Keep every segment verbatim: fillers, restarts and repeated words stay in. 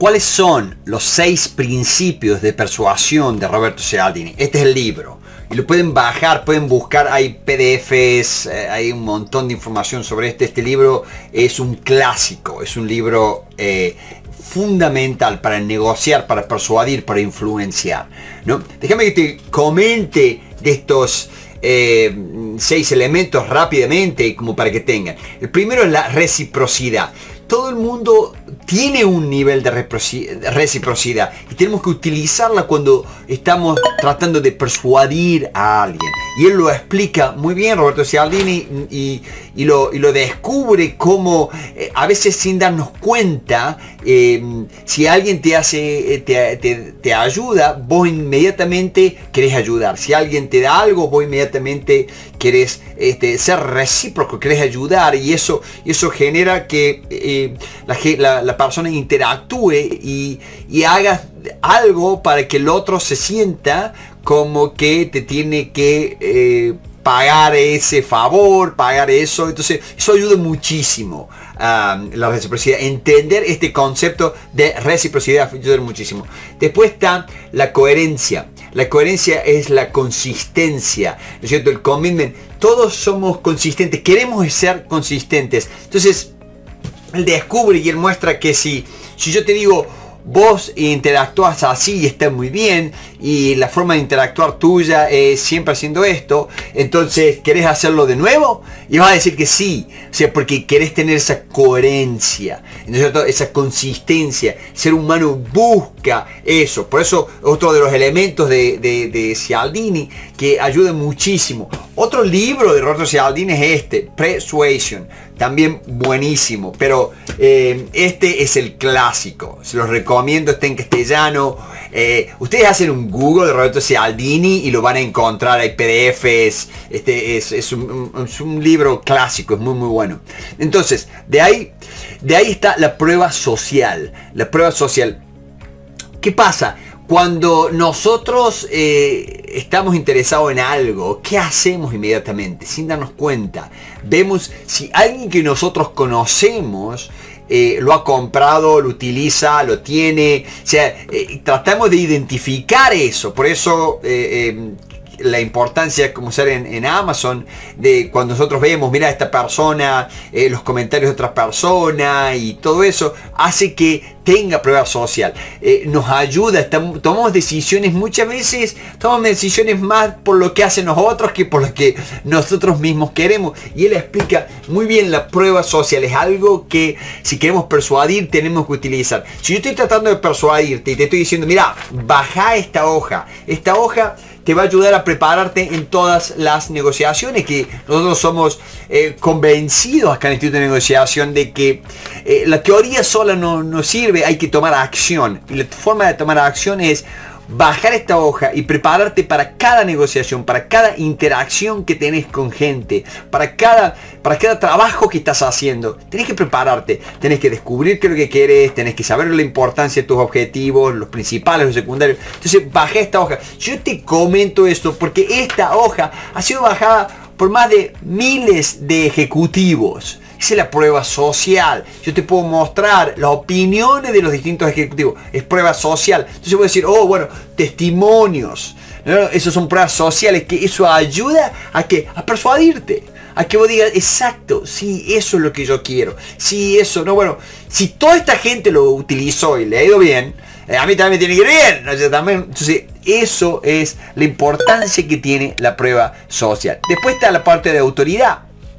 ¿Cuáles son los seis principios de persuasión de Roberto Cialdini? Este es el libro. Y lo pueden bajar, pueden buscar, hay P D Fs, eh, hay un montón de información sobre este. Este libro es un clásico, es un libro eh, fundamental para negociar, para persuadir, para influenciar, ¿no? Déjame que te comente de estos eh, seis elementos rápidamente, como para que tengan. El primero es la reciprocidad. Todo el mundo tiene un nivel de reciprocidad y tenemos que utilizarla cuando estamos tratando de persuadir a alguien. Y él lo explica muy bien, Roberto Cialdini, y, y, lo, y lo descubre como eh, a veces sin darnos cuenta, eh, si alguien te hace, te, te, te ayuda, vos inmediatamente querés ayudar. Si alguien te da algo, vos inmediatamente querés este, ser recíproco, querés ayudar, y eso, eso genera que eh, la, la, la persona interactúe y, y haga algo para que el otro se sienta como que te tiene que eh, pagar ese favor, pagar eso. Entonces eso ayuda muchísimo a um, la reciprocidad. Entender este concepto de reciprocidad ayuda muchísimo. Después está la coherencia. La coherencia es la consistencia, ¿no es cierto? El commitment. Todos somos consistentes, queremos ser consistentes. Entonces él descubre y él muestra que si, si yo te digo, vos interactúas así y está muy bien, y la forma de interactuar tuya es siempre haciendo esto, entonces ¿querés hacerlo de nuevo? Y vas a decir que sí, o sea, porque querés tener esa coherencia, ¿no es cierto? Esa consistencia. El ser humano busca eso. Por eso otro de los elementos de, de, de Cialdini que ayuda muchísimo. Otro libro de Roberto Cialdini es este, Persuasion, también buenísimo, pero eh, este es el clásico, se los recomiendo, está en castellano. Eh, ustedes hacen un Google de Roberto Cialdini y lo van a encontrar, hay P D Fs, este es, es, un, es un libro clásico, es muy muy bueno. Entonces, de ahí, de ahí está la prueba social, la prueba social. ¿Qué pasa? Cuando nosotros eh, estamos interesados en algo, ¿qué hacemos inmediatamente? Sin darnos cuenta. Vemos si alguien que nosotros conocemos eh, lo ha comprado, lo utiliza, lo tiene. O sea, eh, tratamos de identificar eso. Por eso eh, eh, la importancia, como ser en, en Amazon, de cuando nosotros vemos, mira, esta persona, eh, los comentarios de otra persona y todo eso, hace que tenga prueba social. Eh, nos ayuda, estamos, tomamos decisiones, muchas veces tomamos decisiones más por lo que hacen los otros que por lo que nosotros mismos queremos. Y él explica muy bien la prueba social. Es algo que si queremos persuadir tenemos que utilizar. Si yo estoy tratando de persuadirte y te estoy diciendo, mira, baja esta hoja, esta hoja te va a ayudar a prepararte en todas las negociaciones, que nosotros somos eh, convencidos acá en el Instituto de Negociación de que eh, la teoría sola no, no sirve, hay que tomar acción. Y la forma de tomar acción es bajar esta hoja y prepararte para cada negociación, para cada interacción que tenés con gente, para cada, para cada trabajo que estás haciendo. Tenés que prepararte, tenés que descubrir qué es lo que querés, tenés que saber la importancia de tus objetivos, los principales, los secundarios. Entonces bajé esta hoja. Yo te comento esto porque esta hoja ha sido bajada por más de miles de ejecutivos. Esa es la prueba social. Yo te puedo mostrar las opiniones de los distintos ejecutivos. Es prueba social. Entonces voy a decir, oh, bueno, testimonios. ¿No? Esos son pruebas sociales, que eso ayuda a que a persuadirte. A que vos digas, exacto, sí, eso es lo que yo quiero. Sí, eso, no, bueno, si toda esta gente lo utilizó y le ha ido bien, eh, a mí también me tiene que ir bien. ¿No? Yo también, entonces, eso es la importancia que tiene la prueba social. Después está la parte de autoridad.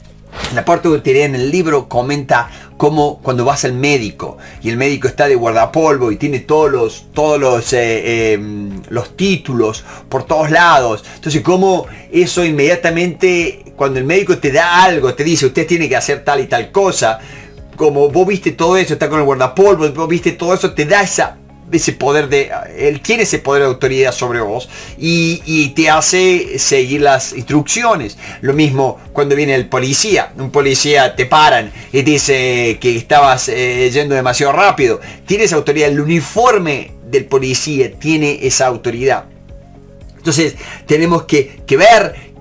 La parte de autoridad en el libro comenta cómo cuando vas al médico y el médico está de guardapolvo y tiene todos los, todos los, eh, eh, los títulos por todos lados. Entonces cómo eso inmediatamente, cuando el médico te da algo, te dice usted tiene que hacer tal y tal cosa, como vos viste todo eso, está con el guardapolvo, vos viste todo eso, te da esa ese poder de, él tiene ese poder de autoridad sobre vos y, y te hace seguir las instrucciones. Lo mismo cuando viene el policía, un policía te paran y te dice que estabas eh, yendo demasiado rápido, tiene esa autoridad, el uniforme del policía tiene esa autoridad. Entonces tenemos que, que ver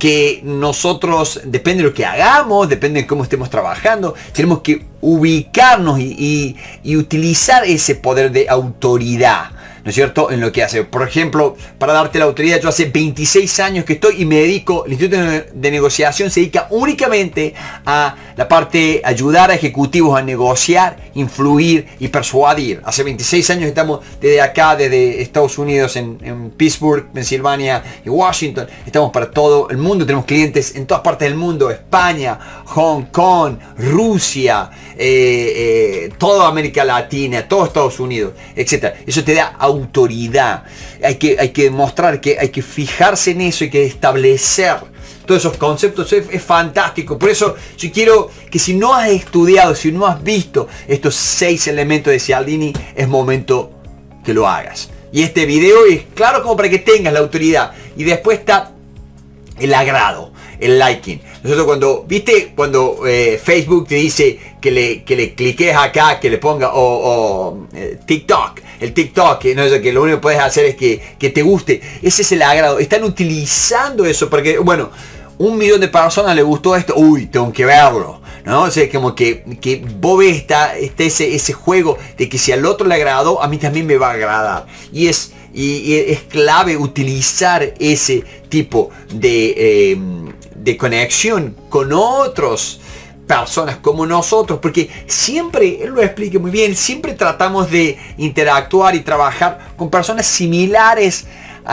que nosotros, depende de lo que hagamos, depende de cómo estemos trabajando, tenemos que ubicarnos y, y, y utilizar ese poder de autoridad, ¿no es cierto?, en lo que hace. Por ejemplo, para darte la autoridad, yo hace veintiséis años que estoy y me dedico, el Instituto de Negociación se dedica únicamente a la parte, ayudar a ejecutivos a negociar, influir y persuadir. Hace veintiséis años estamos desde acá, desde Estados Unidos, en, en Pittsburgh, Pensilvania y Washington. Estamos para todo el mundo, tenemos clientes en todas partes del mundo, España, Hong Kong, Rusia, eh, eh, toda América Latina, todo Estados Unidos, etcétera. Eso te da autoridad. Hay que, hay que demostrar que hay que fijarse en eso, hay que establecer todos esos conceptos. Es, es fantástico. Por eso yo quiero que si no has estudiado, si no has visto estos seis elementos de Cialdini, es momento que lo hagas. Y este video es claro como para que tengas la autoridad. Y después está el agrado, el liking. Nosotros cuando, viste, cuando eh, Facebook te dice que le, que le cliques acá, que le ponga, o, o eh, TikTok, el TikTok, no es que lo único que puedes hacer es que, que te guste. Ese es el agrado. Están utilizando eso porque, bueno, un millón de personas le gustó esto, uy, tengo que verlo, ¿no? O sea, como que, que vos ves está, está ese, ese juego de que si al otro le agradó, a mí también me va a agradar. Y es, y, y es clave utilizar ese tipo de, eh, de conexión con otros personas como nosotros, porque siempre, él lo explica muy bien, siempre tratamos de interactuar y trabajar con personas similares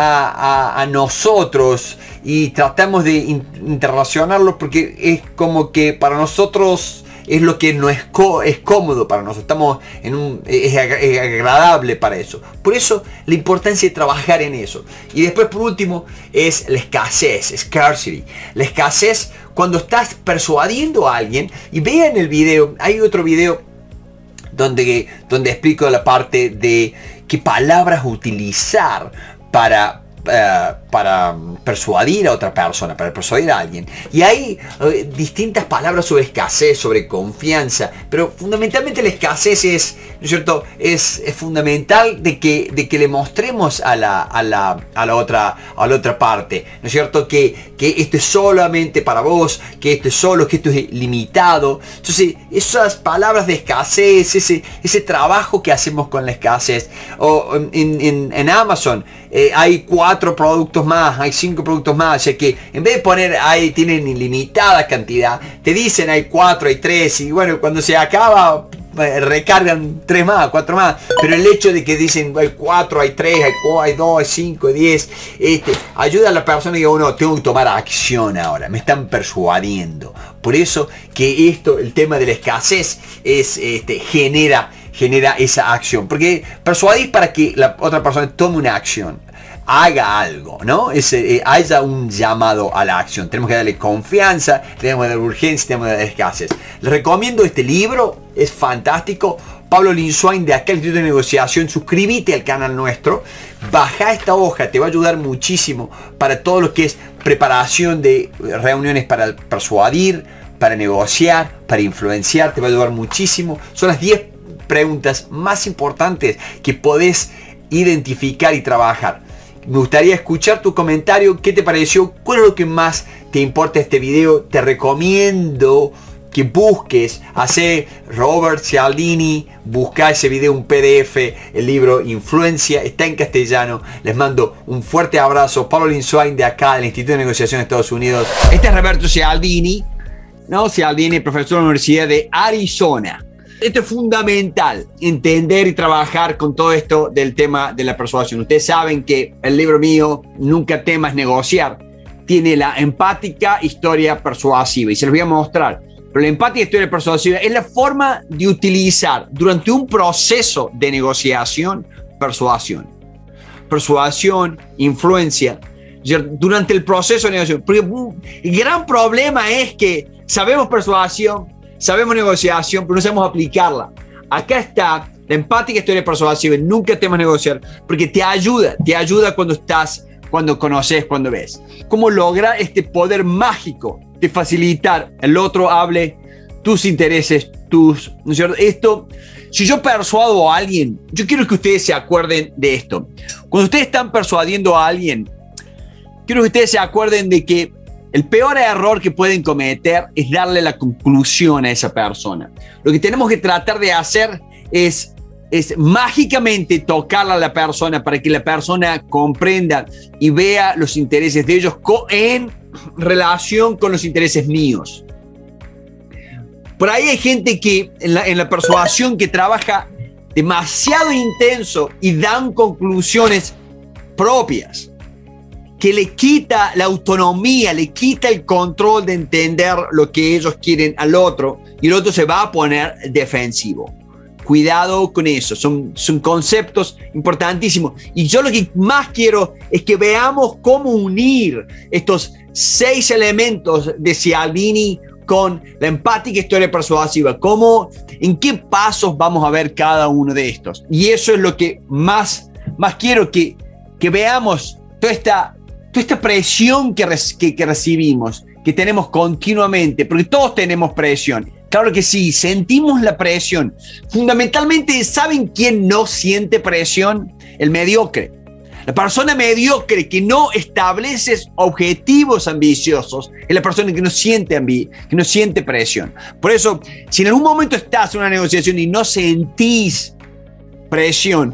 a, a, a nosotros y tratamos de interrelacionarlos porque es como que para nosotros es lo que no es, es cómodo para nosotros, estamos en un, es, es agradable para eso. Por eso la importancia de trabajar en eso. Y después por último es la escasez, scarcity. La escasez cuando estás persuadiendo a alguien, y vean el video, hay otro video donde, donde explico la parte de qué palabras utilizar para Uh, para persuadir a otra persona, para persuadir a alguien. Y hay uh, distintas palabras sobre escasez, sobre confianza, pero fundamentalmente la escasez es, ¿no es cierto? Es, es fundamental de que, de que le mostremos a la, a la, a la otra, a la otra parte, ¿no es cierto? Que, que esto es solamente para vos, que esto es solo, que esto es limitado. Entonces, esas palabras de escasez, ese, ese trabajo que hacemos con la escasez, o en, en, en Amazon, eh, hay cuatro productos más, hay cinco productos más, o sea que en vez de poner ahí tienen ilimitada cantidad, te dicen hay cuatro, hay tres, y bueno, cuando se acaba recargan tres más, cuatro más, pero el hecho de que dicen hay cuatro, hay tres, hay, hay dos, hay cinco, hay diez, este, ayuda a la persona que uno tengo que tomar acción ahora, me están persuadiendo. Por eso que esto, el tema de la escasez es, este, genera genera esa acción, porque persuadir para que la otra persona tome una acción, haga algo, ¿no? Ese, eh, haya un llamado a la acción. Tenemos que darle confianza, tenemos que darle urgencia, tenemos que darle escasez. Les recomiendo este libro, es fantástico. Pablo Linswain de acá, el Instituto de Negociación. Suscríbete al canal nuestro, baja esta hoja, te va a ayudar muchísimo para todo lo que es preparación de reuniones para persuadir, para negociar, para influenciar, te va a ayudar muchísimo. Son las diez preguntas más importantes que podés identificar y trabajar. Me gustaría escuchar tu comentario, qué te pareció, cuál es lo que más te importa este video. Te recomiendo que busques, hace Robert Cialdini, busca ese video, un P D F, el libro Influencia, está en castellano. Les mando un fuerte abrazo. Pablo Linswain de acá, del Instituto de Negociación de Estados Unidos. Este es Roberto Cialdini, no Cialdini, profesor de la Universidad de Arizona. Esto es fundamental, entender y trabajar con todo esto del tema de la persuasión. Ustedes saben que el libro mío, Nunca temas negociar, tiene la empática historia persuasiva y se los voy a mostrar. Pero la empática historia persuasiva es la forma de utilizar durante un proceso de negociación, persuasión. Persuasión, influencia, durante el proceso de negociación. Porque el gran problema es que sabemos persuasión, sabemos negociación, pero no sabemos aplicarla. Acá está la empática historia persuasiva. Nunca temas negociar, porque te ayuda, te ayuda cuando estás, cuando conoces, cuando ves. Cómo lograr este poder mágico de facilitar el otro hable tus intereses, tus, ¿no es cierto? Esto, si yo persuado a alguien, yo quiero que ustedes se acuerden de esto. Cuando ustedes están persuadiendo a alguien, quiero que ustedes se acuerden de que el peor error que pueden cometer es darle la conclusión a esa persona. Lo que tenemos que tratar de hacer es, es mágicamente tocarla a la persona para que la persona comprenda y vea los intereses de ellos en relación con los intereses míos. Por ahí hay gente que en la, en la persuasión que trabaja demasiado intenso y dan conclusiones propias, que le quita la autonomía, le quita el control de entender lo que ellos quieren al otro, y el otro se va a poner defensivo. Cuidado con eso, son, son conceptos importantísimos. Y yo lo que más quiero es que veamos cómo unir estos seis elementos de Cialdini con la empática historia persuasiva, cómo, en qué pasos vamos a ver cada uno de estos. Y eso es lo que más, más quiero que, que veamos, toda esta, toda esta presión que, que, que recibimos, que tenemos continuamente, porque todos tenemos presión. Claro que sí, sentimos la presión. Fundamentalmente, ¿saben quién no siente presión? El mediocre. La persona mediocre que no establece objetivos ambiciosos es la persona que no siente, ambi que no siente presión. Por eso, si en algún momento estás en una negociación y no sentís presión,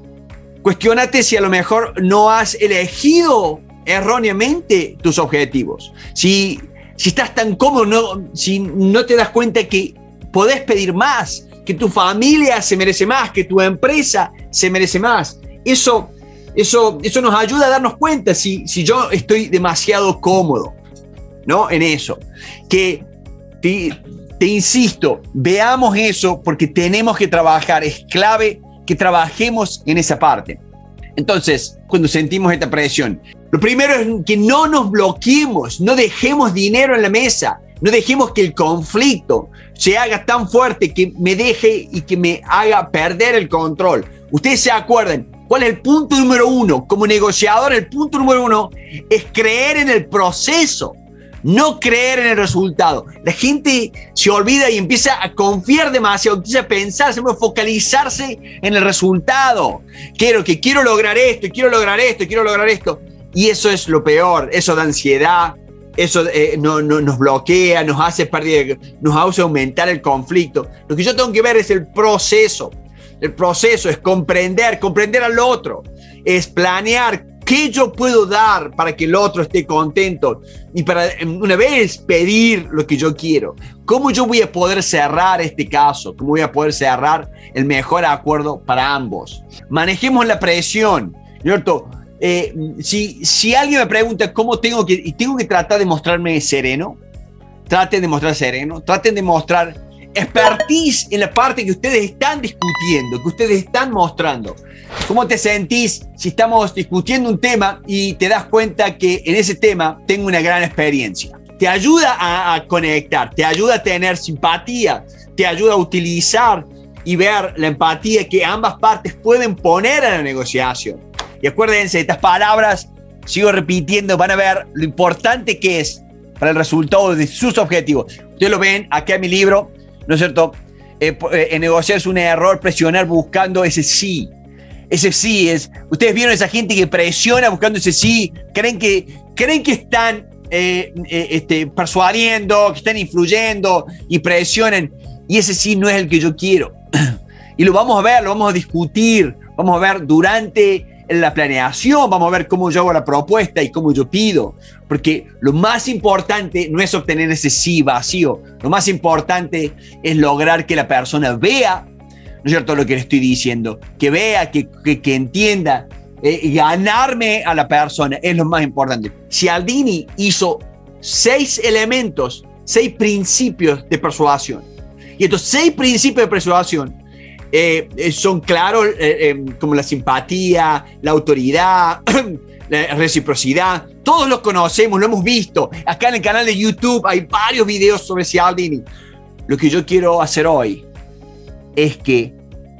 cuestionate si a lo mejor no has elegido erróneamente tus objetivos. Si, si estás tan cómodo, no, si no te das cuenta que podés pedir más, que tu familia se merece más, que tu empresa se merece más. Eso... Eso, eso nos ayuda a darnos cuenta si, si yo estoy demasiado cómodo, ¿no? En eso. Que te, te insisto, veamos eso porque tenemos que trabajar. Es clave que trabajemos en esa parte. Entonces, cuando sentimos esta presión, lo primero es que no nos bloqueemos, no dejemos dinero en la mesa, no dejemos que el conflicto se haga tan fuerte que me deje y que me haga perder el control. Ustedes se acuerdan. ¿Cuál es el punto número uno? Como negociador, el punto número uno es creer en el proceso, no creer en el resultado. La gente se olvida y empieza a confiar demasiado, empieza a pensar, se puede focalizarse en el resultado. Quiero que quiero lograr esto, quiero lograr esto, quiero lograr esto. Y eso es lo peor, eso da ansiedad, eso eh, no, no, nos bloquea, nos hace perder, nos hace aumentar el conflicto. Lo que yo tengo que ver es el proceso. El proceso es comprender, comprender al otro, es planear qué yo puedo dar para que el otro esté contento y para una vez pedir lo que yo quiero. ¿Cómo yo voy a poder cerrar este caso? ¿Cómo voy a poder cerrar el mejor acuerdo para ambos? Manejemos la presión, ¿cierto? Eh, si, si alguien me pregunta cómo tengo que, y tengo que tratar de mostrarme sereno, traten de mostrar sereno, traten de mostrar expertise en la parte que ustedes están discutiendo, que ustedes están mostrando. ¿Cómo te sentís si estamos discutiendo un tema y te das cuenta que en ese tema tengo una gran experiencia? Te ayuda a, a conectar, te ayuda a tener simpatía, te ayuda a utilizar y ver la empatía que ambas partes pueden poner a la negociación. Y acuérdense de estas palabras, sigo repitiendo, van a ver lo importante que es para el resultado de sus objetivos. Ustedes lo ven acá en mi libro, ¿no es cierto? Eh, eh, negociar es un error, presionar buscando ese sí. Ese sí es... Ustedes vieron a esa gente que presiona buscando ese sí. Creen que, creen que están eh, eh, este, persuadiendo, que están influyendo y presionan. Y ese sí no es el que yo quiero. Y lo vamos a ver, lo vamos a discutir. Vamos a ver durante la planeación, vamos a ver cómo yo hago la propuesta y cómo yo pido. Porque lo más importante no es obtener ese sí vacío. Lo más importante es lograr que la persona vea, ¿no es cierto?, lo que le estoy diciendo. Que vea, que, que, que entienda. Eh, ganarme a la persona es lo más importante. Cialdini hizo seis elementos, seis principios de persuasión. Y estos seis principios de persuasión Eh, son claros, eh, eh, como la simpatía, la autoridad, la reciprocidad. Todos los conocemos, lo hemos visto. Acá en el canal de YouTube hay varios videos sobre Cialdini. Lo que yo quiero hacer hoy es que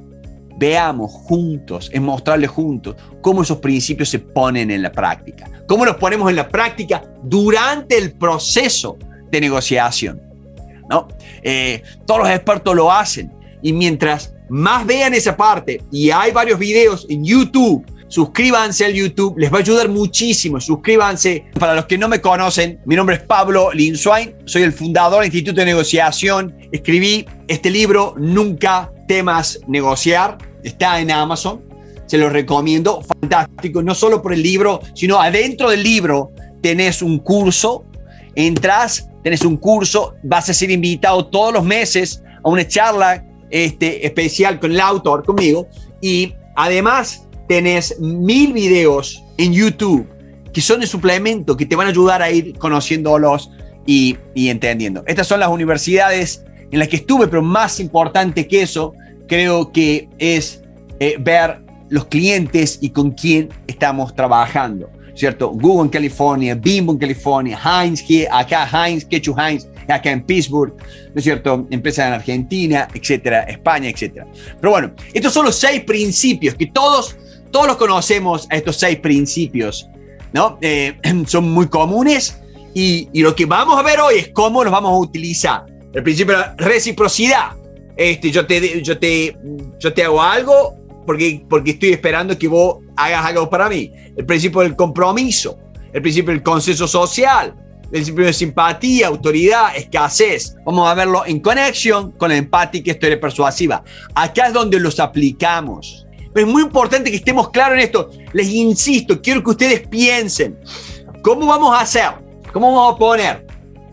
veamos juntos, es mostrarles juntos cómo esos principios se ponen en la práctica. Cómo los ponemos en la práctica durante el proceso de negociación, ¿no? Eh, todos los expertos lo hacen. Y mientras más vean esa parte, y hay varios videos en YouTube suscríbanse al YouTube, les va a ayudar muchísimo, suscríbanse. Para los que no me conocen, mi nombre es Pablo Linswain, soy el fundador del Instituto de Negociación, escribí este libro, Nunca temas negociar, está en Amazon, se lo recomiendo, fantástico, no solo por el libro, sino adentro del libro tenés un curso, entras, tenés un curso, vas a ser invitado todos los meses a una charla este, especial con el autor, conmigo, y además tenés mil videos en YouTube que son de suplemento, que te van a ayudar a ir conociéndolos y, y entendiendo. Estas son las universidades en las que estuve, pero más importante que eso, creo que es eh, ver los clientes y con quién estamos trabajando, ¿cierto? Google en California, Bimbo en California, Heinz, acá Heinz, Ketchup Heinz, acá en Pittsburgh, ¿no es cierto? Empresas en Argentina, etcétera, España, etcétera. Pero bueno, estos son los seis principios que todos, todos los conocemos, a estos seis principios, ¿no? Eh, son muy comunes y, y lo que vamos a ver hoy es cómo los vamos a utilizar. El principio de la reciprocidad. Este, yo, te, yo, te, yo te hago algo porque, porque estoy esperando que vos hagas algo para mí. El principio del compromiso, el principio del consenso social, el principio de simpatía, autoridad, escasez. Vamos a verlo en conexión con la empática, historia persuasiva. Acá es donde los aplicamos. Pero es muy importante que estemos claros en esto. Les insisto, quiero que ustedes piensen, ¿cómo vamos a hacer? ¿Cómo vamos a poner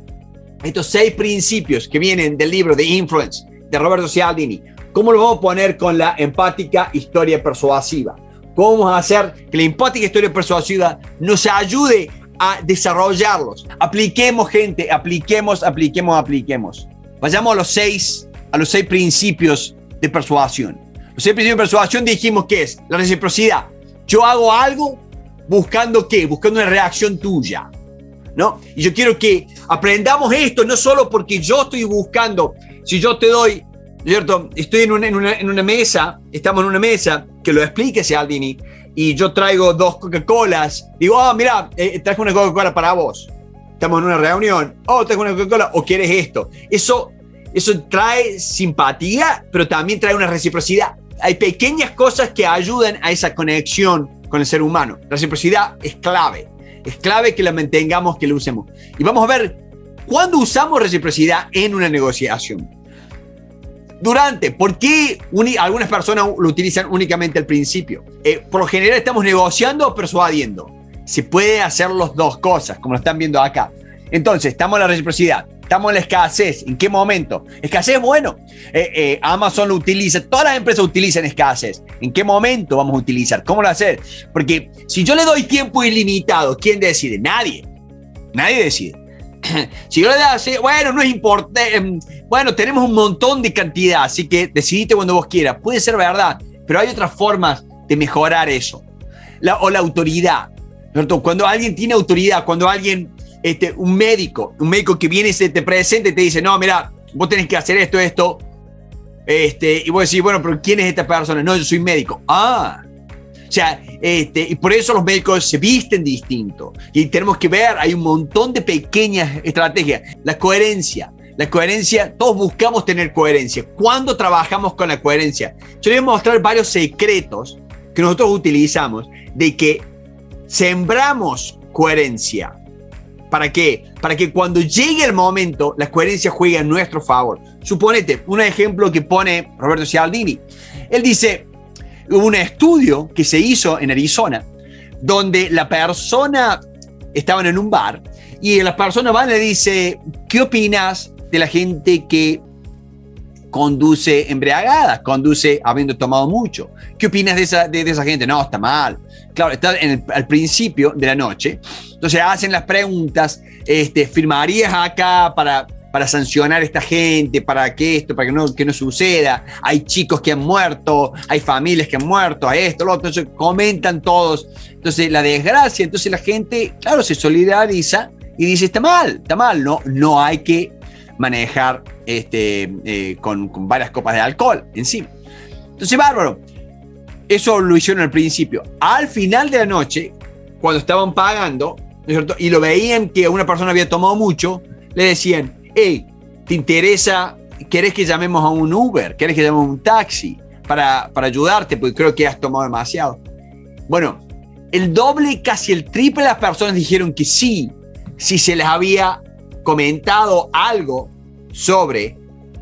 estos seis principios que vienen del libro The Influence de Roberto Cialdini? ¿Cómo lo vamos a poner con la empática historia persuasiva? ¿Cómo vamos a hacer que la empática historia persuasiva nos ayude a desarrollarlos? Apliquemos, gente, apliquemos, apliquemos, apliquemos. Vayamos a los seis, a los seis principios de persuasión. Los seis principios de persuasión dijimos que es la reciprocidad. Yo hago algo buscando ¿qué? Buscando una reacción tuya, ¿no? Y yo quiero que aprendamos esto, no solo porque yo estoy buscando, si yo te doy, ¿cierto? Estoy en una, en una, en una mesa, estamos en una mesa, que lo explique Cialdini, y yo traigo dos Coca-Colas, digo, ah, oh, mira, eh, traje una Coca-Cola para vos. Estamos en una reunión, oh, traje una Coca-Cola, o quieres esto. Eso, eso trae simpatía, pero también trae una reciprocidad. Hay pequeñas cosas que ayudan a esa conexión con el ser humano. La reciprocidad es clave. Es clave que la mantengamos, que la usemos. Y vamos a ver cuándo usamos reciprocidad en una negociación. Durante, ¿por qué uni, algunas personas lo utilizan únicamente al principio? Eh, por lo general estamos negociando o persuadiendo. Se puede hacer las dos cosas, como lo están viendo acá. Entonces, estamos en la reciprocidad. Estamos en la escasez. ¿En qué momento? Escasez, bueno, eh, eh, Amazon lo utiliza, todas las empresas utilizan escasez. ¿En qué momento vamos a utilizar? ¿Cómo lo hacer? Porque si yo le doy tiempo ilimitado, ¿quién decide? Nadie. Nadie decide. Si yo le doy, bueno, no es importante, bueno, tenemos un montón de cantidad, así que decidite cuando vos quieras. Puede ser verdad, pero hay otras formas de mejorar eso. La, o la autoridad, ¿cierto? Cuando alguien tiene autoridad, cuando alguien... Este, un médico, un médico que viene y se te presenta y te dice, no, mira, vos tenés que hacer esto, esto, este, y vos decís, bueno, pero ¿quién es esta persona? No, yo soy médico. Ah, o sea, este, y por eso los médicos se visten distinto. Y tenemos que ver, hay un montón de pequeñas estrategias. La coherencia, la coherencia, todos buscamos tener coherencia. ¿Cuándo trabajamos con la coherencia? Yo les voy a mostrar varios secretos que nosotros utilizamos de que sembramos coherencia. ¿Para qué? Para que cuando llegue el momento, la coherencia juegue a nuestro favor. Suponete, un ejemplo que pone Roberto Cialdini. Él dice, hubo un estudio que se hizo en Arizona, donde la persona, estaban en un bar, y la persona va y le dice, ¿qué opinas de la gente que conduce embriagada, conduce habiendo tomado mucho? ¿Qué opinas de esa, de, de esa gente? No, está mal. Claro, está en el, al principio de la noche. Entonces hacen las preguntas, este, ¿firmarías acá para, para sancionar a esta gente, para que esto, para que no, que no suceda? Hay chicos que han muerto, hay familias que han muerto, a esto, lo otro. Entonces comentan todos. Entonces la desgracia, entonces la gente, claro, se solidariza y dice, está mal, está mal, no, no hay que manejar este, eh, con, con varias copas de alcohol encima. Entonces, bárbaro. Eso lo hicieron al principio. Al final de la noche, cuando estaban pagando, ¿no es cierto? Y lo veían que una persona había tomado mucho, le decían, hey, ¿te interesa? ¿Querés que llamemos a un Uber? ¿Querés que llamemos a un taxi para, para ayudarte? Porque creo que has tomado demasiado. Bueno, el doble, casi el triple de las personas dijeron que sí, si se les había comentado algo sobre,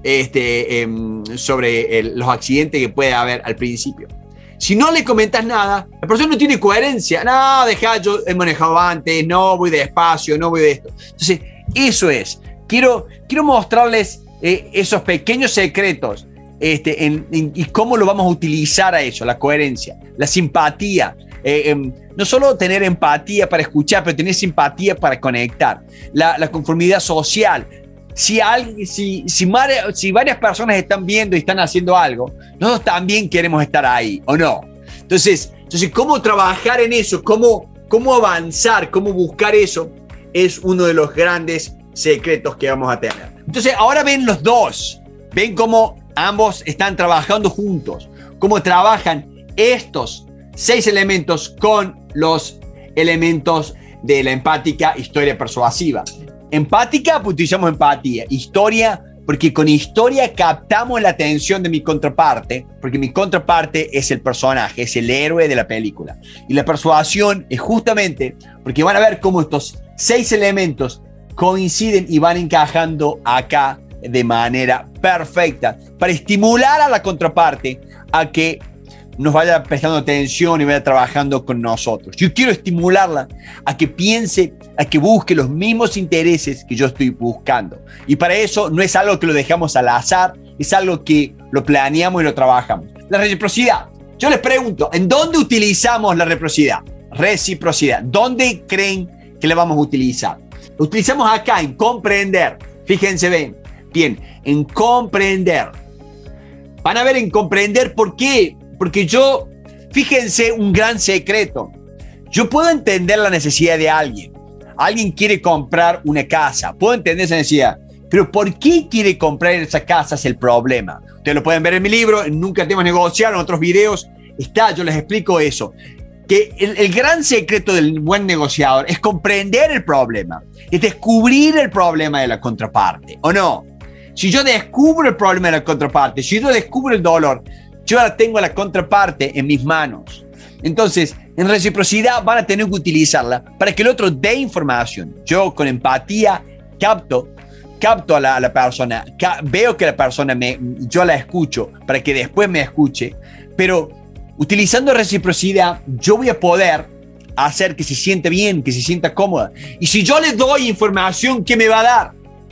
este, eh, sobre el, los accidentes que puede haber al principio. Si no le comentas nada, la persona no tiene coherencia. No, deja, yo he manejado antes, no voy despacio, no voy de esto. Entonces, eso es. Quiero, quiero mostrarles eh, esos pequeños secretos este, en, en, y cómo lo vamos a utilizar a eso, la coherencia, la simpatía. Eh, eh, no solo tener empatía para escuchar, pero tener simpatía para conectar. La, la conformidad social. Si, alguien, si, si, si varias personas están viendo y están haciendo algo, nosotros también queremos estar ahí, ¿o no? Entonces, entonces ¿cómo trabajar en eso? ¿Cómo, cómo avanzar? ¿Cómo buscar eso? Es uno de los grandes secretos que vamos a tener. Entonces, ahora ven los dos. Ven cómo ambos están trabajando juntos. Cómo trabajan estos seis elementos con los elementos de la empática, historia persuasiva. Empática, pues utilizamos empatía. Historia, porque con historia captamos la atención de mi contraparte, porque mi contraparte es el personaje, es el héroe de la película. Y la persuasión es justamente porque van a ver cómo estos seis elementos coinciden y van encajando acá de manera perfecta para estimular a la contraparte a que nos vaya prestando atención y vaya trabajando con nosotros. Yo quiero estimularla a que piense, a que busque los mismos intereses que yo estoy buscando. Y para eso no es algo que lo dejamos al azar, es algo que lo planeamos y lo trabajamos. La reciprocidad. Yo les pregunto, ¿en dónde utilizamos la reciprocidad? Reciprocidad. ¿Dónde creen que la vamos a utilizar? Lo utilizamos acá en comprender. Fíjense bien, bien, en comprender. Van a ver en comprender por qué. Porque yo, fíjense un gran secreto. Yo puedo entender la necesidad de alguien. Alguien quiere comprar una casa. Puedo entender esa necesidad. Pero ¿por qué quiere comprar esa casa? Es el problema. Ustedes lo pueden ver en mi libro, en Nunca Temas Negociar, en otros videos. Está, yo les explico eso. Que el, el gran secreto del buen negociador es comprender el problema. Es descubrir el problema de la contraparte. ¿O no? Si yo descubro el problema de la contraparte, si yo descubro el dolor, yo ahora tengo a la contraparte en mis manos. Entonces, en reciprocidad van a tener que utilizarla para que el otro dé información. Yo con empatía capto, capto a la, a la persona, ca- veo que la persona, me, yo la escucho para que después me escuche, pero utilizando reciprocidad yo voy a poder hacer que se siente bien, que se sienta cómoda. Y si yo le doy información, ¿qué me va a dar?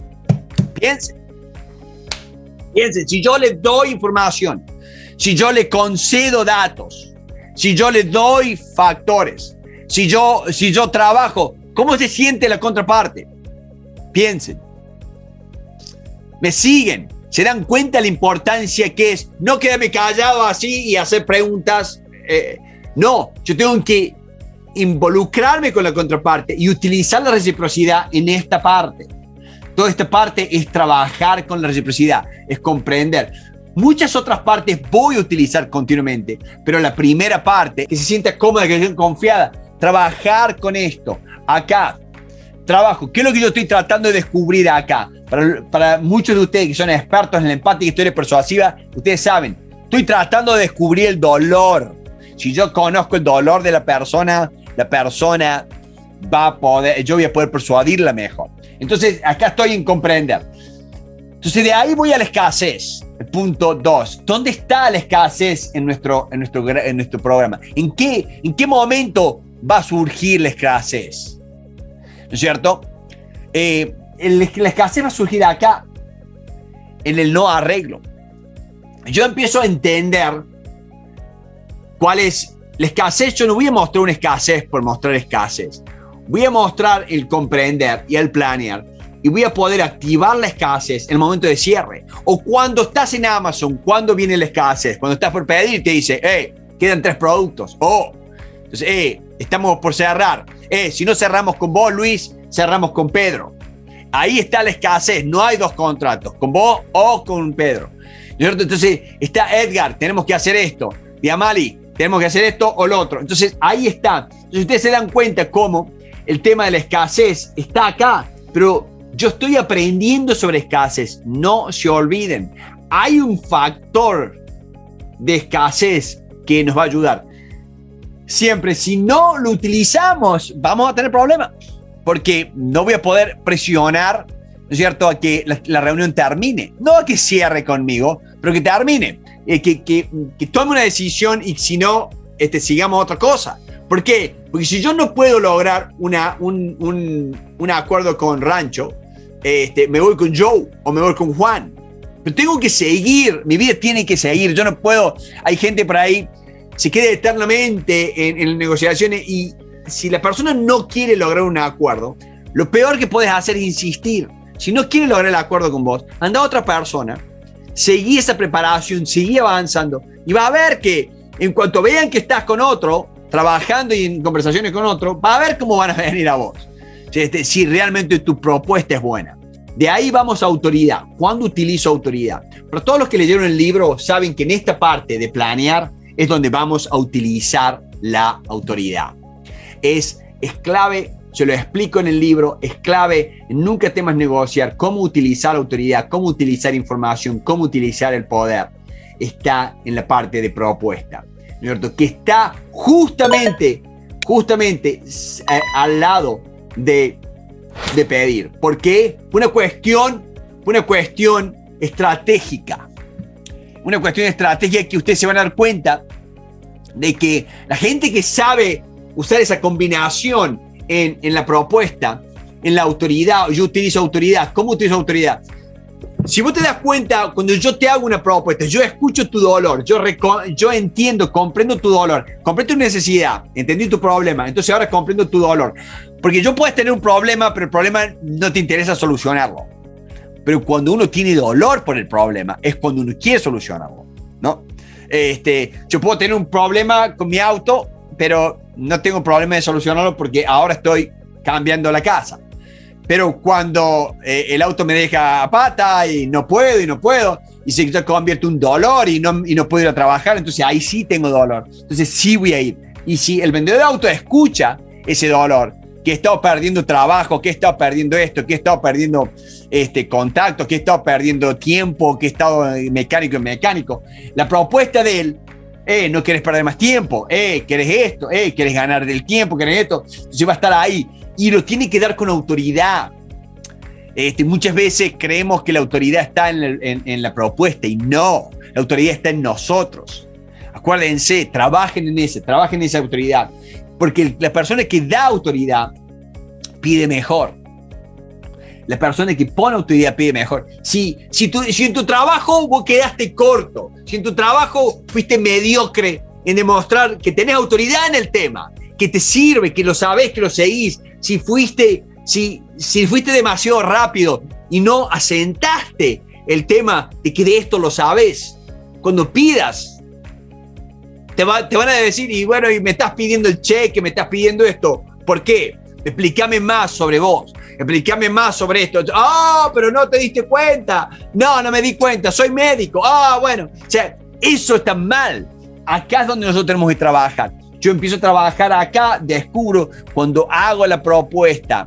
Piensen. Piensen, si yo le doy información, si yo le concedo datos, si yo le doy factores, si yo, si yo trabajo, ¿cómo se siente la contraparte? Piensen. ¿Me siguen? ¿Se dan cuenta la importancia que es no quedarme callado así y hacer preguntas? Eh, no, yo tengo que involucrarme con la contraparte y utilizar la reciprocidad en esta parte. Toda esta parte es trabajar con la reciprocidad, es comprender. Muchas otras partes voy a utilizar continuamente, pero la primera parte, que se sienta cómoda, que se sienta confiada, trabajar con esto, acá, trabajo. ¿Qué es lo que yo estoy tratando de descubrir acá? Para, para muchos de ustedes que son expertos en la empática y historia persuasiva, ustedes saben, estoy tratando de descubrir el dolor. Si yo conozco el dolor de la persona, la persona va a poder, yo voy a poder persuadirla mejor. Entonces, acá estoy en comprender. Entonces, de ahí voy a la escasez. El punto dos. ¿Dónde está la escasez en nuestro, en nuestro, en nuestro programa? ¿En qué, ¿En qué momento va a surgir la escasez? ¿No es cierto? Eh, el, la escasez va a surgir acá, en el no arreglo. Yo empiezo a entender cuál es la escasez. Yo no voy a mostrar una escasez por mostrar escasez. Voy a mostrar el comprender y el planear. Y voy a poder activar la escasez en el momento de cierre. O cuando estás en Amazon, ¿cuándo viene la escasez? Cuando estás por pedir, te dice, hey, quedan tres productos. Oh, entonces, hey, estamos por cerrar. Eh, si no cerramos con vos, Luis, cerramos con Pedro. Ahí está la escasez. No hay dos contratos, con vos o con Pedro. Entonces, está Edgar, tenemos que hacer esto. Diamali, tenemos que hacer esto o lo otro. Entonces, ahí está. Entonces, ustedes se dan cuenta cómo el tema de la escasez está acá, pero yo estoy aprendiendo sobre escasez. No se olviden, hay un factor de escasez que nos va a ayudar. siempre, si no lo utilizamos, vamos a tener problemas. Porque no voy a poder presionar, ¿no es cierto?, a que la, la reunión termine. No a que cierre conmigo, pero que termine. Eh, que, que, que tome una decisión y si no, este, sigamos otra cosa. ¿Por qué? Porque si yo no puedo lograr una, un, un, un acuerdo con Rancho, este, me voy con Joe o me voy con Juan. Pero tengo que seguir, mi vida tiene que seguir. Yo no puedo, hay gente por ahí, se queda eternamente en, en negociaciones y si la persona no quiere lograr un acuerdo, lo peor que puedes hacer es insistir. Si no quiere lograr el acuerdo con vos, anda a otra persona, seguí esa preparación, seguí avanzando y va a ver que en cuanto vean que estás con otro, trabajando y en conversaciones con otro, va a ver cómo van a venir a vos. Este, si realmente tu propuesta es buena. De ahí vamos a autoridad. ¿Cuándo utilizo autoridad? Pero todos los que leyeron el libro saben que en esta parte de planear es donde vamos a utilizar la autoridad. Es, es clave, se lo explico en el libro, es clave, nunca temas negociar cómo utilizar la autoridad, cómo utilizar información, cómo utilizar el poder. Está en la parte de propuesta, ¿no es cierto? Que está justamente, justamente eh, al lado de, de pedir. ¿Por qué? Una cuestión, una cuestión estratégica. Una cuestión estratégica que ustedes se van a dar cuenta de que la gente que sabe usar esa combinación en, en la propuesta, en la autoridad, yo utilizo autoridad. ¿Cómo utilizo autoridad? Si vos te das cuenta, cuando yo te hago una propuesta, yo escucho tu dolor, yo, yo entiendo, comprendo tu dolor, comprendo tu necesidad, entendí tu problema, entonces ahora comprendo tu dolor. Porque yo puedes tener un problema, pero el problema no te interesa solucionarlo. Pero cuando uno tiene dolor por el problema, es cuando uno quiere solucionarlo, ¿no? Este, yo puedo tener un problema con mi auto, pero no tengo problema de solucionarlo porque ahora estoy cambiando la casa. Pero cuando eh, el auto me deja a pata y no puedo y no puedo, y se convierte en un dolor y no, y no puedo ir a trabajar, entonces ahí sí tengo dolor. Entonces sí voy a ir. Y si el vendedor de auto escucha ese dolor, que he estado perdiendo trabajo, que he estado perdiendo esto, que he estado perdiendo este, contactos, que he estado perdiendo tiempo, que he estado mecánico en mecánico, la propuesta de él, eh, no quieres perder más tiempo, eh, quieres esto, eh, quieres ganar del tiempo, quieres esto, entonces va a estar ahí. Y lo tiene que dar con autoridad. Este, muchas veces creemos que la autoridad está en, el, en, en la propuesta y no, la autoridad está en nosotros. Acuérdense, trabajen en ese, trabajen en esa autoridad, porque la persona que da autoridad pide mejor. La persona que pone autoridad pide mejor. Si, si, tú, si en tu trabajo vos quedaste corto, si en tu trabajo fuiste mediocre en demostrar que tenés autoridad en el tema, que te sirve, que lo sabés, que lo seguís, si fuiste, si, si fuiste demasiado rápido y no asentaste el tema de que de esto lo sabés, cuando pidas, te, va, te van a decir, y bueno, y me estás pidiendo el cheque, me estás pidiendo esto, ¿por qué? Explícame más sobre vos, explícame más sobre esto. Ah, oh, pero no te diste cuenta. No, no me di cuenta, soy médico. Ah, oh, bueno, o sea, eso está mal. Acá es donde nosotros tenemos que trabajar. Yo empiezo a trabajar acá, descubro cuando hago la propuesta,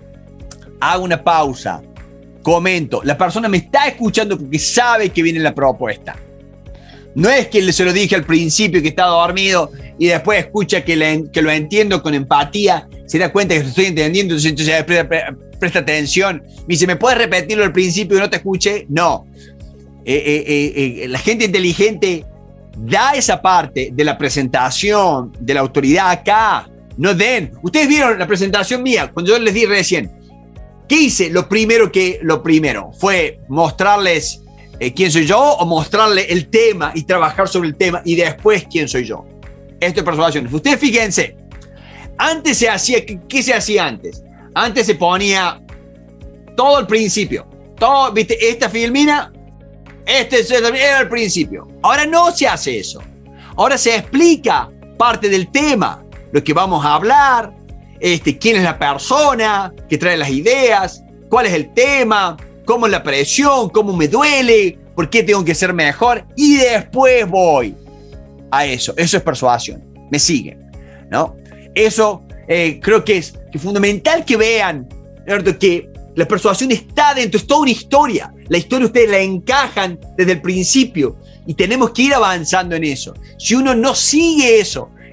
hago una pausa, comento, la persona me está escuchando porque sabe que viene la propuesta. No es que se lo dije al principio que estaba dormido y después escucha que, le, que lo entiendo con empatía, se da cuenta que lo estoy entendiendo, entonces, entonces presta, presta atención. Me dice, ¿me puedes repetirlo al principio y no te escuché? No. Eh, eh, eh, eh, la gente inteligente da esa parte de la presentación, de la autoridad acá. No den. Ustedes vieron la presentación mía, cuando yo les di recién. ¿Qué hice? Lo primero que, lo primero fue mostrarles eh, quién soy yo o mostrarles el tema y trabajar sobre el tema y después quién soy yo. Esto es persuasión. Ustedes fíjense, antes se hacía, ¿qué, qué se hacía antes? Antes se ponía todo al principio. Todo, ¿viste? Esta filmina, este era el principio. Ahora no se hace eso. Ahora se explica parte del tema, lo que vamos a hablar, este, quién es la persona que trae las ideas, cuál es el tema, cómo es la presión, cómo me duele, por qué tengo que ser mejor y después voy a eso. Eso es persuasión. Me siguen, ¿no? Eso eh, creo que es, que es fundamental que vean, ¿cierto? Que la persuasión está dentro, es toda una historia. La historia ustedes la encajan desde el principio y tenemos que ir avanzando en eso. Si uno no sigue eso,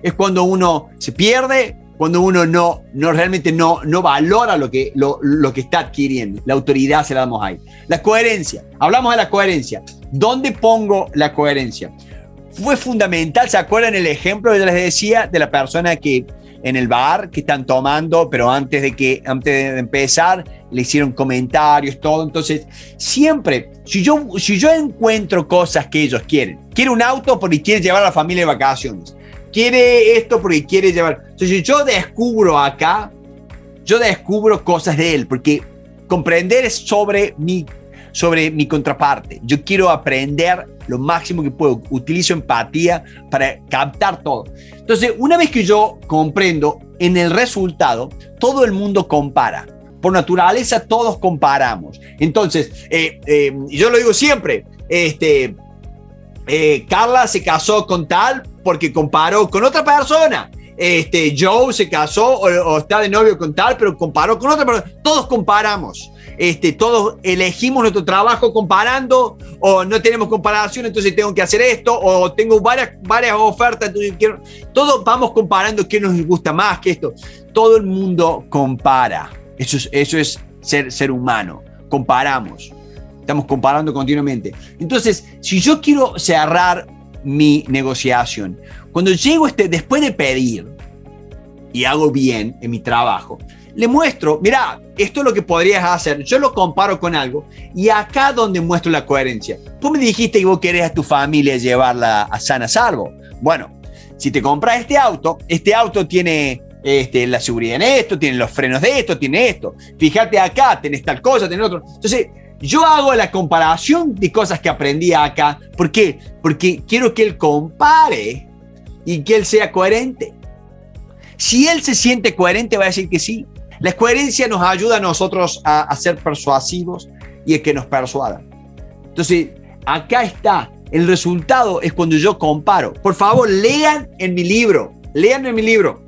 es cuando uno se pierde, cuando uno no, no realmente no, no valora lo que, lo, lo que está adquiriendo. La autoridad se la damos ahí. La coherencia. Hablamos de la coherencia. ¿Dónde pongo la coherencia? Fue fundamental. ¿Se acuerdan el ejemplo que yo les decía de la persona que en el bar que están tomando, pero antes de, que, antes de empezar le hicieron comentarios, todo? Entonces, siempre, si yo, si yo encuentro cosas que ellos quieren, quiere un auto porque quiere llevar a la familia de vacaciones, quiere esto porque quiere llevar. Entonces yo descubro acá, yo descubro cosas de él, porque comprender es sobre mi, sobre mi contraparte. Yo quiero aprender lo máximo que puedo. Utilizo empatía para captar todo. Entonces, una vez que yo comprendo, en el resultado, todo el mundo compara. Por naturaleza, todos comparamos. Entonces, eh, eh, yo lo digo siempre, este... Eh, Carla se casó con tal porque comparó con otra persona. Este, Joe se casó o, o está de novio con tal, pero comparó con otra persona. Todos comparamos. Este, todos elegimos nuestro trabajo comparando, o no tenemos comparación, entonces tengo que hacer esto, o tengo varias, varias ofertas, entonces quiero. Todos vamos comparando qué nos gusta más que esto. Todo el mundo compara. Eso es, eso es ser, ser humano. Comparamos. Estamos comparando continuamente. Entonces, si yo quiero cerrar mi negociación, cuando llego este, después de pedir y hago bien en mi trabajo, le muestro, mira, esto es lo que podrías hacer. Yo lo comparo con algo y acá donde muestro la coherencia. Tú me dijiste que vos querés a tu familia llevarla a sana salvo. Bueno, si te compras este auto, este auto tiene este, la seguridad en esto, tiene los frenos de esto, tiene esto. Fíjate acá, tenés tal cosa, tenés otro. Entonces, yo hago la comparación de cosas que aprendí acá. ¿Por qué? Porque quiero que él compare y que él sea coherente. Si él se siente coherente, va a decir que sí. La coherencia nos ayuda a nosotros a, a ser persuasivos y a que nos persuadan. Entonces, acá está. El resultado es cuando yo comparo. Por favor, lean en mi libro. Lean en mi libro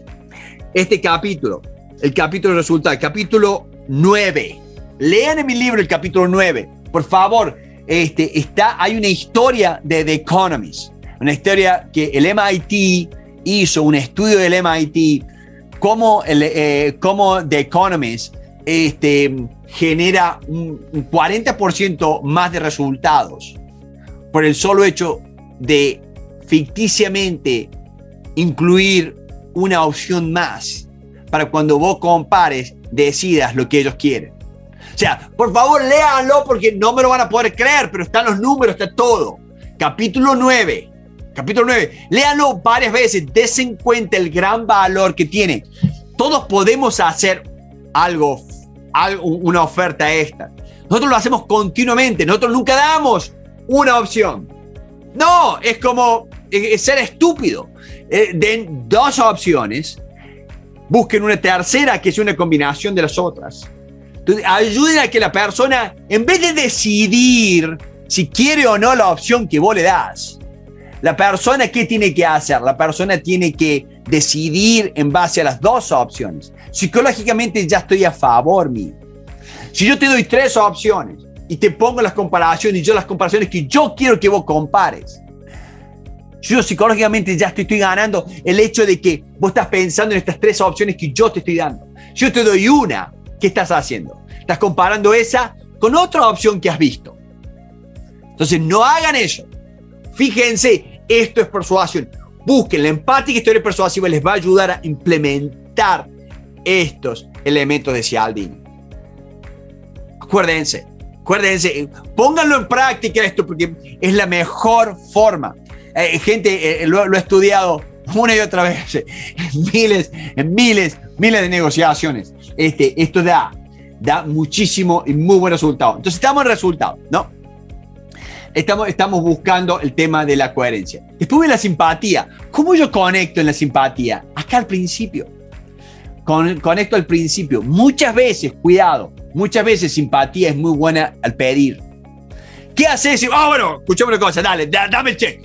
este capítulo. El capítulo resultado, el capítulo nueve. Lean en mi libro el capítulo nueve. Por favor, este, está, hay una historia de The Economist. Una historia que el M I T hizo, un estudio del M I T, cómo, el, eh, cómo The Economist este, genera un, un cuarenta por ciento más de resultados por el solo hecho de ficticiamente incluir una opción más para cuando vos compares, decidas lo que ellos quieren. O sea, por favor, léanlo porque no me lo van a poder creer, pero están los números, está todo. Capítulo nueve. Capítulo nueve. Léanlo varias veces. Desen cuenta el gran valor que tiene. Todos podemos hacer algo, algo, una oferta extra. Nosotros lo hacemos continuamente. Nosotros nunca damos una opción. No, es como es ser estúpido. Eh, den dos opciones. Busquen una tercera que es una combinación de las otras. Entonces, ayuden a que la persona, en vez de decidir si quiere o no la opción que vos le das, la persona, ¿qué tiene que hacer? La persona tiene que decidir en base a las dos opciones. Psicológicamente ya estoy a favor mío. Si yo te doy tres opciones y te pongo las comparaciones y yo las comparaciones que yo quiero que vos compares, yo psicológicamente ya te estoy ganando el hecho de que vos estás pensando en estas tres opciones que yo te estoy dando. Yo te doy una. ¿Qué estás haciendo? Estás comparando esa con otra opción que has visto. Entonces, no hagan eso. Fíjense, esto es persuasión. Busquen la empática historia persuasiva, les va a ayudar a implementar estos elementos de Cialdini. Acuérdense, acuérdense, pónganlo en práctica esto porque es la mejor forma. Eh, gente, eh, lo, lo he estudiado una y otra vez, en miles, en miles, miles de negociaciones. Este, esto da, da muchísimo y muy buen resultado. Entonces estamos en resultado, ¿no? Estamos, estamos buscando el tema de la coherencia. Después de la simpatía. ¿Cómo yo conecto en la simpatía? Acá al principio. Con, conecto al principio. Muchas veces, cuidado, muchas veces simpatía es muy buena al pedir. ¿Qué haces? Ah, oh, bueno, escuchame una cosa, dale, da, dame el check.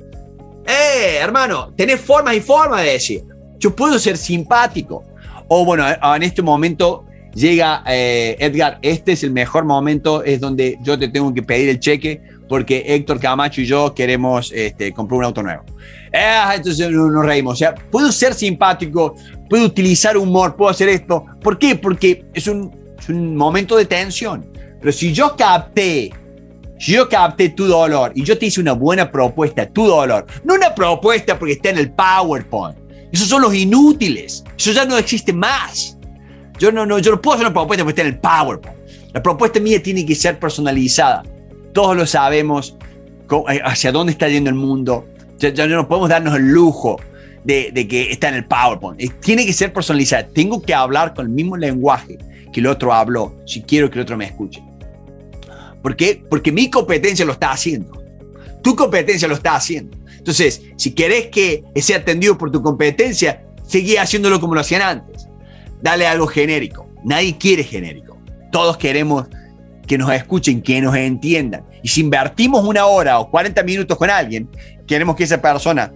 Eh, hermano, tenés formas y formas de decir. Yo puedo ser simpático. O bueno, en este momento llega eh, Edgar, este es el mejor momento, es donde yo te tengo que pedir el cheque porque Héctor Camacho y yo queremos este, comprar un auto nuevo. Eh, entonces nos reímos. O sea, puedo ser simpático, puedo utilizar humor, puedo hacer esto. ¿Por qué? Porque es un, es un momento de tensión. Pero si yo capté, si yo capté tu dolor y yo te hice una buena propuesta, tu dolor, no una propuesta porque está en el PowerPoint. Esos son los inútiles. Eso ya no existe más. Yo no, no, yo no puedo hacer una propuesta porque está en el PowerPoint. La propuesta mía tiene que ser personalizada. Todos lo sabemos hacia dónde está yendo el mundo. Ya, ya no podemos darnos el lujo de, de que está en el PowerPoint. Tiene que ser personalizada. Tengo que hablar con el mismo lenguaje que el otro habló si quiero que el otro me escuche. ¿Por qué? Porque mi competencia lo está haciendo. Tu competencia lo está haciendo. Entonces, si querés que sea atendido por tu competencia, seguí haciéndolo como lo hacían antes. Dale algo genérico. Nadie quiere genérico. Todos queremos que nos escuchen, que nos entiendan. Y si invertimos una hora o cuarenta minutos con alguien, queremos que esa persona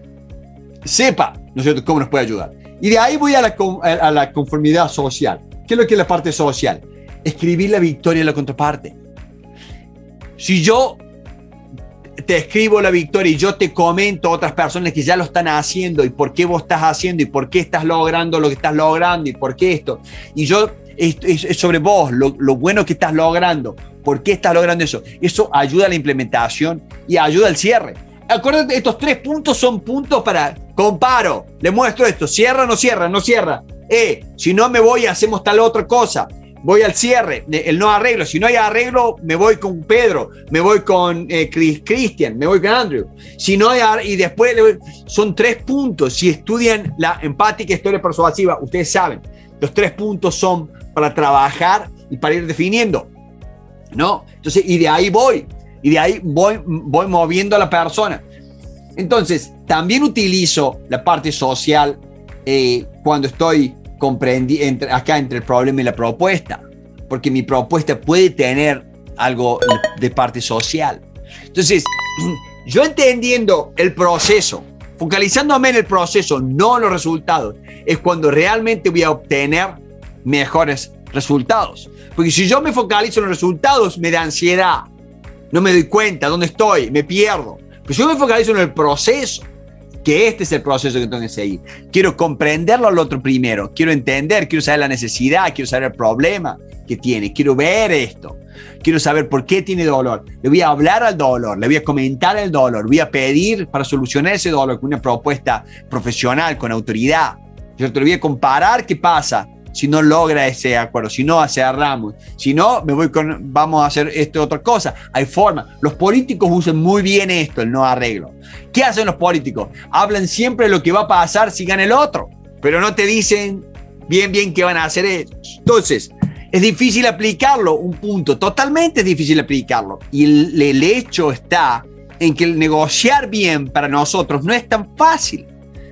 sepa, ¿no es cierto?, cómo nos puede ayudar. Y de ahí voy a la, a la conformidad social. ¿Qué es lo que es la parte social? Escribir la victoria de la contraparte. Si yo te escribo la victoria y yo te comento a otras personas que ya lo están haciendo y por qué vos estás haciendo y por qué estás logrando lo que estás logrando y por qué esto, y yo es, es sobre vos, lo, lo bueno que estás logrando, por qué estás logrando eso, eso ayuda a la implementación y ayuda al cierre. Acuérdate, estos tres puntos son puntos para comparo, le muestro esto, cierra, no cierra, no cierra, eh, si no me voy hacemos tal otra cosa. Voy al cierre, el no arreglo. Si no hay arreglo, me voy con Pedro, me voy con eh, Cristian, me voy con Andrew. Si no hay arreglo, y después son tres puntos. Si estudian la empática historia persuasiva, ustedes saben, los tres puntos son para trabajar y para ir definiendo, ¿no? Entonces, y de ahí voy, y de ahí voy, voy moviendo a la persona. Entonces, también utilizo la parte social eh, cuando estoy Comprendi, entre, acá entre el problema y la propuesta, porque mi propuesta puede tener algo de parte social. Entonces, yo entendiendo el proceso, focalizándome en el proceso, no en los resultados, es cuando realmente voy a obtener mejores resultados. Porque si yo me focalizo en los resultados, me da ansiedad, no me doy cuenta dónde estoy, me pierdo. Pero si yo me focalizo en el proceso, que este es el proceso que tengo que seguir. Quiero comprenderlo al otro primero. Quiero entender, quiero saber la necesidad, quiero saber el problema que tiene. Quiero ver esto. Quiero saber por qué tiene dolor. Le voy a hablar al dolor, le voy a comentar el dolor, voy a pedir para solucionar ese dolor con una propuesta profesional, con autoridad. Yo te lo voy a comparar qué pasa si no logra ese acuerdo, si no cerramos, si no, me voy con, vamos a hacer esto otra cosa. Hay forma. Los políticos usan muy bien esto, el no arreglo. ¿Qué hacen los políticos? Hablan siempre de lo que va a pasar si gana el otro, pero no te dicen bien bien qué van a hacer ellos. Entonces, es difícil aplicarlo, un punto, totalmente es difícil aplicarlo. Y el, el hecho está en que el negociar bien para nosotros no es tan fácil.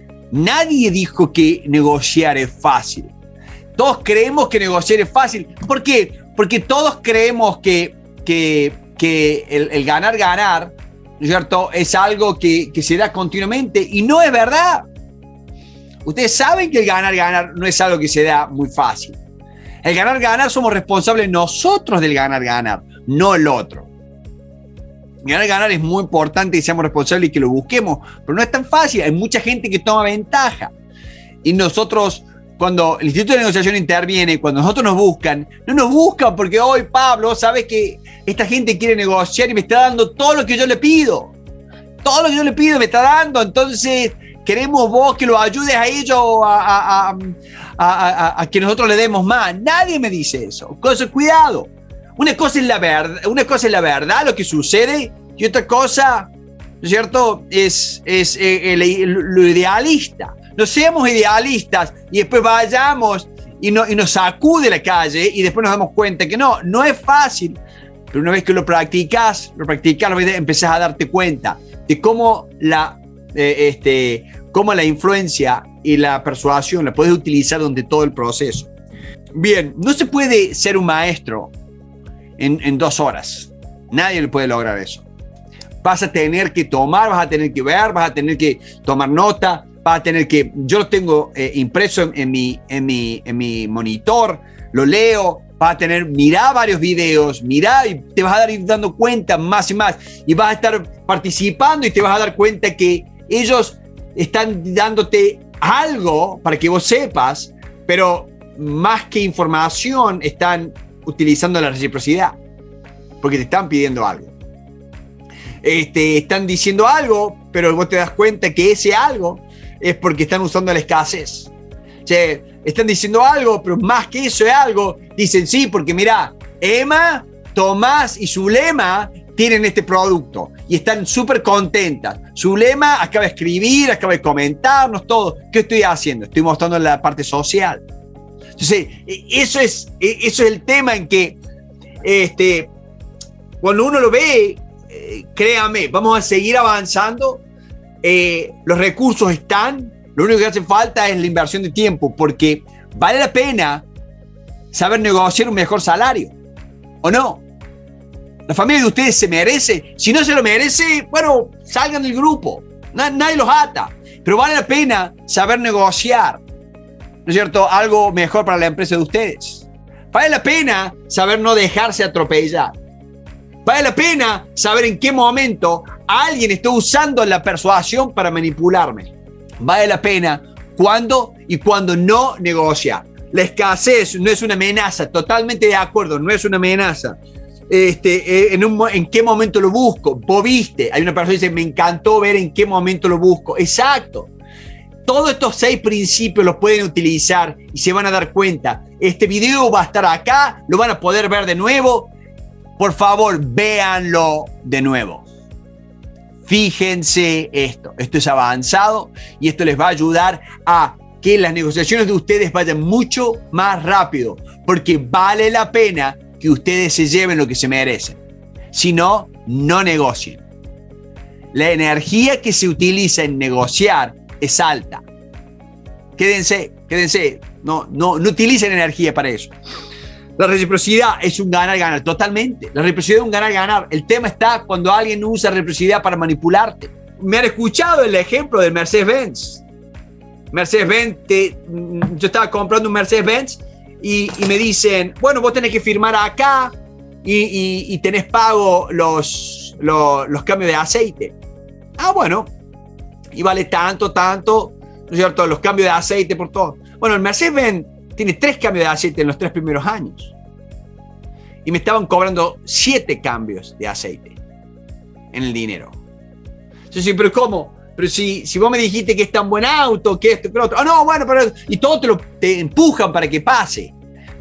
Nadie dijo que negociar es fácil. Todos creemos que negociar es fácil. ¿Por qué? Porque todos creemos que, que, que el, el ganar, ganar, ¿no es cierto?, es algo que, que se da continuamente y no es verdad. Ustedes saben que el ganar, ganar no es algo que se da muy fácil. El ganar, ganar somos responsables nosotros del ganar, ganar, no el otro. Ganar, ganar es muy importante que seamos responsables y que lo busquemos, pero no es tan fácil. Hay mucha gente que toma ventaja y nosotros... Cuando el Instituto de Negociación interviene, cuando nosotros nos buscan, no nos buscan porque hoy, Pablo, sabes que esta gente quiere negociar y me está dando todo lo que yo le pido. Todo lo que yo le pido me está dando. Entonces, queremos vos que lo ayudes a ellos a, a, a, a, a, a que nosotros le demos más. Nadie me dice eso. Entonces, cuidado. Una cosa es la verdad, una cosa es la verdad, lo que sucede, y otra cosa, ¿no es cierto?, es, es eh, el, el, lo idealista. No seamos idealistas y después vayamos y, no, y nos sacude la calle y después nos damos cuenta que no, no es fácil. Pero una vez que lo practicas, lo practicas, empezás a darte cuenta de cómo la, eh, este, cómo la influencia y la persuasión la puedes utilizar durante todo el proceso. Bien, no se puede ser un maestro en, en dos horas. Nadie le puede lograr eso. Vas a tener que tomar, vas a tener que ver, vas a tener que tomar nota. Va a tener que, yo lo tengo eh, impreso en, en, mi, en, mi, en mi monitor, lo leo, vas a tener, mirá varios videos, mirá y te vas a dar ir dando cuenta más y más. Y vas a estar participando y te vas a dar cuenta que ellos están dándote algo para que vos sepas, pero más que información están utilizando la reciprocidad, porque te están pidiendo algo. Este, están diciendo algo, pero vos te das cuenta que ese algo es porque están usando la escasez. O sea, están diciendo algo, pero más que eso es algo, dicen sí, porque mira, Emma, Tomás y Zulema tienen este producto y están súper contentas. Zulema acaba de escribir, acaba de comentarnos todo. ¿Qué estoy haciendo? Estoy mostrando la parte social. Entonces, eso es, eso es el tema en que este, cuando uno lo ve, eh, créame, vamos a seguir avanzando. Eh, los recursos están, lo único que hace falta es la inversión de tiempo, porque vale la pena saber negociar un mejor salario, ¿o no? La familia de ustedes se merece. Si no se lo merece, bueno, salgan del grupo. Nadie los ata. Pero vale la pena saber negociar, ¿no es cierto?, algo mejor para la empresa de ustedes. Vale la pena saber no dejarse atropellar. Vale la pena saber en qué momento alguien está usando la persuasión para manipularme. Vale la pena cuándo y cuándo no negociar. La escasez no es una amenaza, totalmente de acuerdo, no es una amenaza. Este, en, un, ¿En qué momento lo busco? Vos viste, hay una persona que dice, me encantó ver en qué momento lo busco. Exacto. Todos estos seis principios los pueden utilizar y se van a dar cuenta. Este video va a estar acá, lo van a poder ver de nuevo. Por favor, véanlo de nuevo. Fíjense esto. Esto es avanzado y esto les va a ayudar a que las negociaciones de ustedes vayan mucho más rápido, porque vale la pena que ustedes se lleven lo que se merecen. Si no, no negocien. La energía que se utiliza en negociar es alta. Quédense, quédense. No, no, no utilicen energía para eso. La reciprocidad es un ganar-ganar, totalmente. La reciprocidad es un ganar-ganar. El tema está cuando alguien usa reciprocidad para manipularte. Me han escuchado el ejemplo del Mercedes-Benz. Mercedes-Benz, te, yo estaba comprando un Mercedes-Benz y, y me dicen, bueno, vos tenés que firmar acá y, y, y tenés pago los, los, los cambios de aceite. Ah, bueno. Y vale tanto, tanto, ¿no es cierto? Los cambios de aceite por todo. Bueno, el Mercedes-Benz tiene tres cambios de aceite en los tres primeros años. Y me estaban cobrando siete cambios de aceite en el dinero. Yo sí, pero ¿cómo? Pero si, si vos me dijiste que es tan buen auto, que esto, que lo otro. Ah, no, bueno, pero... Y todo te lo te empujan para que pase.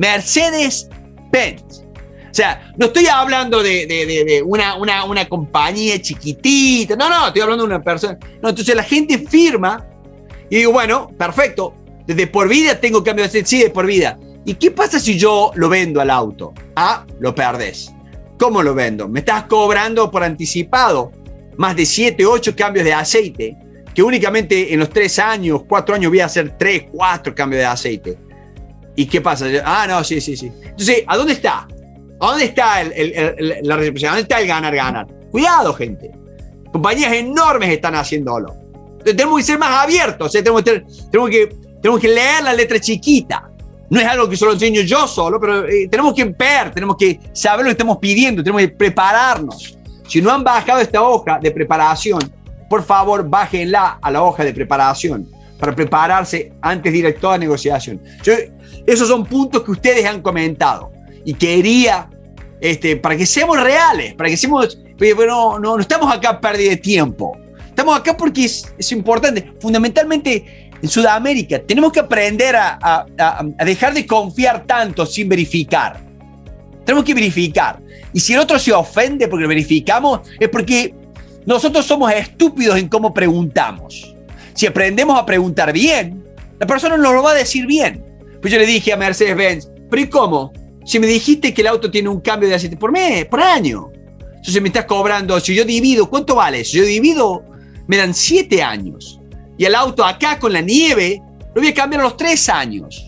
Mercedes-Benz. O sea, no estoy hablando de, de, de, de una, una, una compañía chiquitita. No, no, estoy hablando de una persona. No, entonces la gente firma y digo, bueno, perfecto. Desde por vida tengo cambio de aceite. Sí, de por vida. ¿Y qué pasa si yo lo vendo al auto? Ah, lo perdés. ¿Cómo lo vendo? Me estás cobrando por anticipado más de siete, ocho cambios de aceite, que únicamente en los tres años, cuatro años voy a hacer tres, cuatro cambios de aceite. ¿Y qué pasa? Ah, no, sí, sí, sí. Entonces, ¿a dónde está? ¿A dónde está el, el, el, la reciprocidad? ¿Dónde está el ganar-ganar? Cuidado, gente. Compañías enormes están haciéndolo. Entonces, tenemos que ser más abiertos. O sea, tenemos, que, tenemos, que, tenemos que leer la letra chiquita. No es algo que solo enseño yo solo, pero eh, tenemos que ver, tenemos que saber lo que estamos pidiendo, tenemos que prepararnos. Si no han bajado esta hoja de preparación, por favor, bájenla a la hoja de preparación para prepararse antes de ir a toda negociación. Yo, esos son puntos que ustedes han comentado y quería, este, para que seamos reales, para que seamos, no, no, no estamos acá a pérdida de tiempo. Estamos acá porque es, es importante. Fundamentalmente, en Sudamérica, tenemos que aprender a, a, a dejar de confiar tanto sin verificar. Tenemos que verificar. Y si el otro se ofende porque lo verificamos, es porque nosotros somos estúpidos en cómo preguntamos. Si aprendemos a preguntar bien, la persona nos lo va a decir bien. Pues yo le dije a Mercedes-Benz, ¿pero y cómo? Si me dijiste que el auto tiene un cambio de aceite por mes, por año. Entonces me estás cobrando, si yo divido, ¿cuánto vale? Si yo divido, me dan siete años. Y el auto acá con la nieve, lo voy a cambiar a los tres años.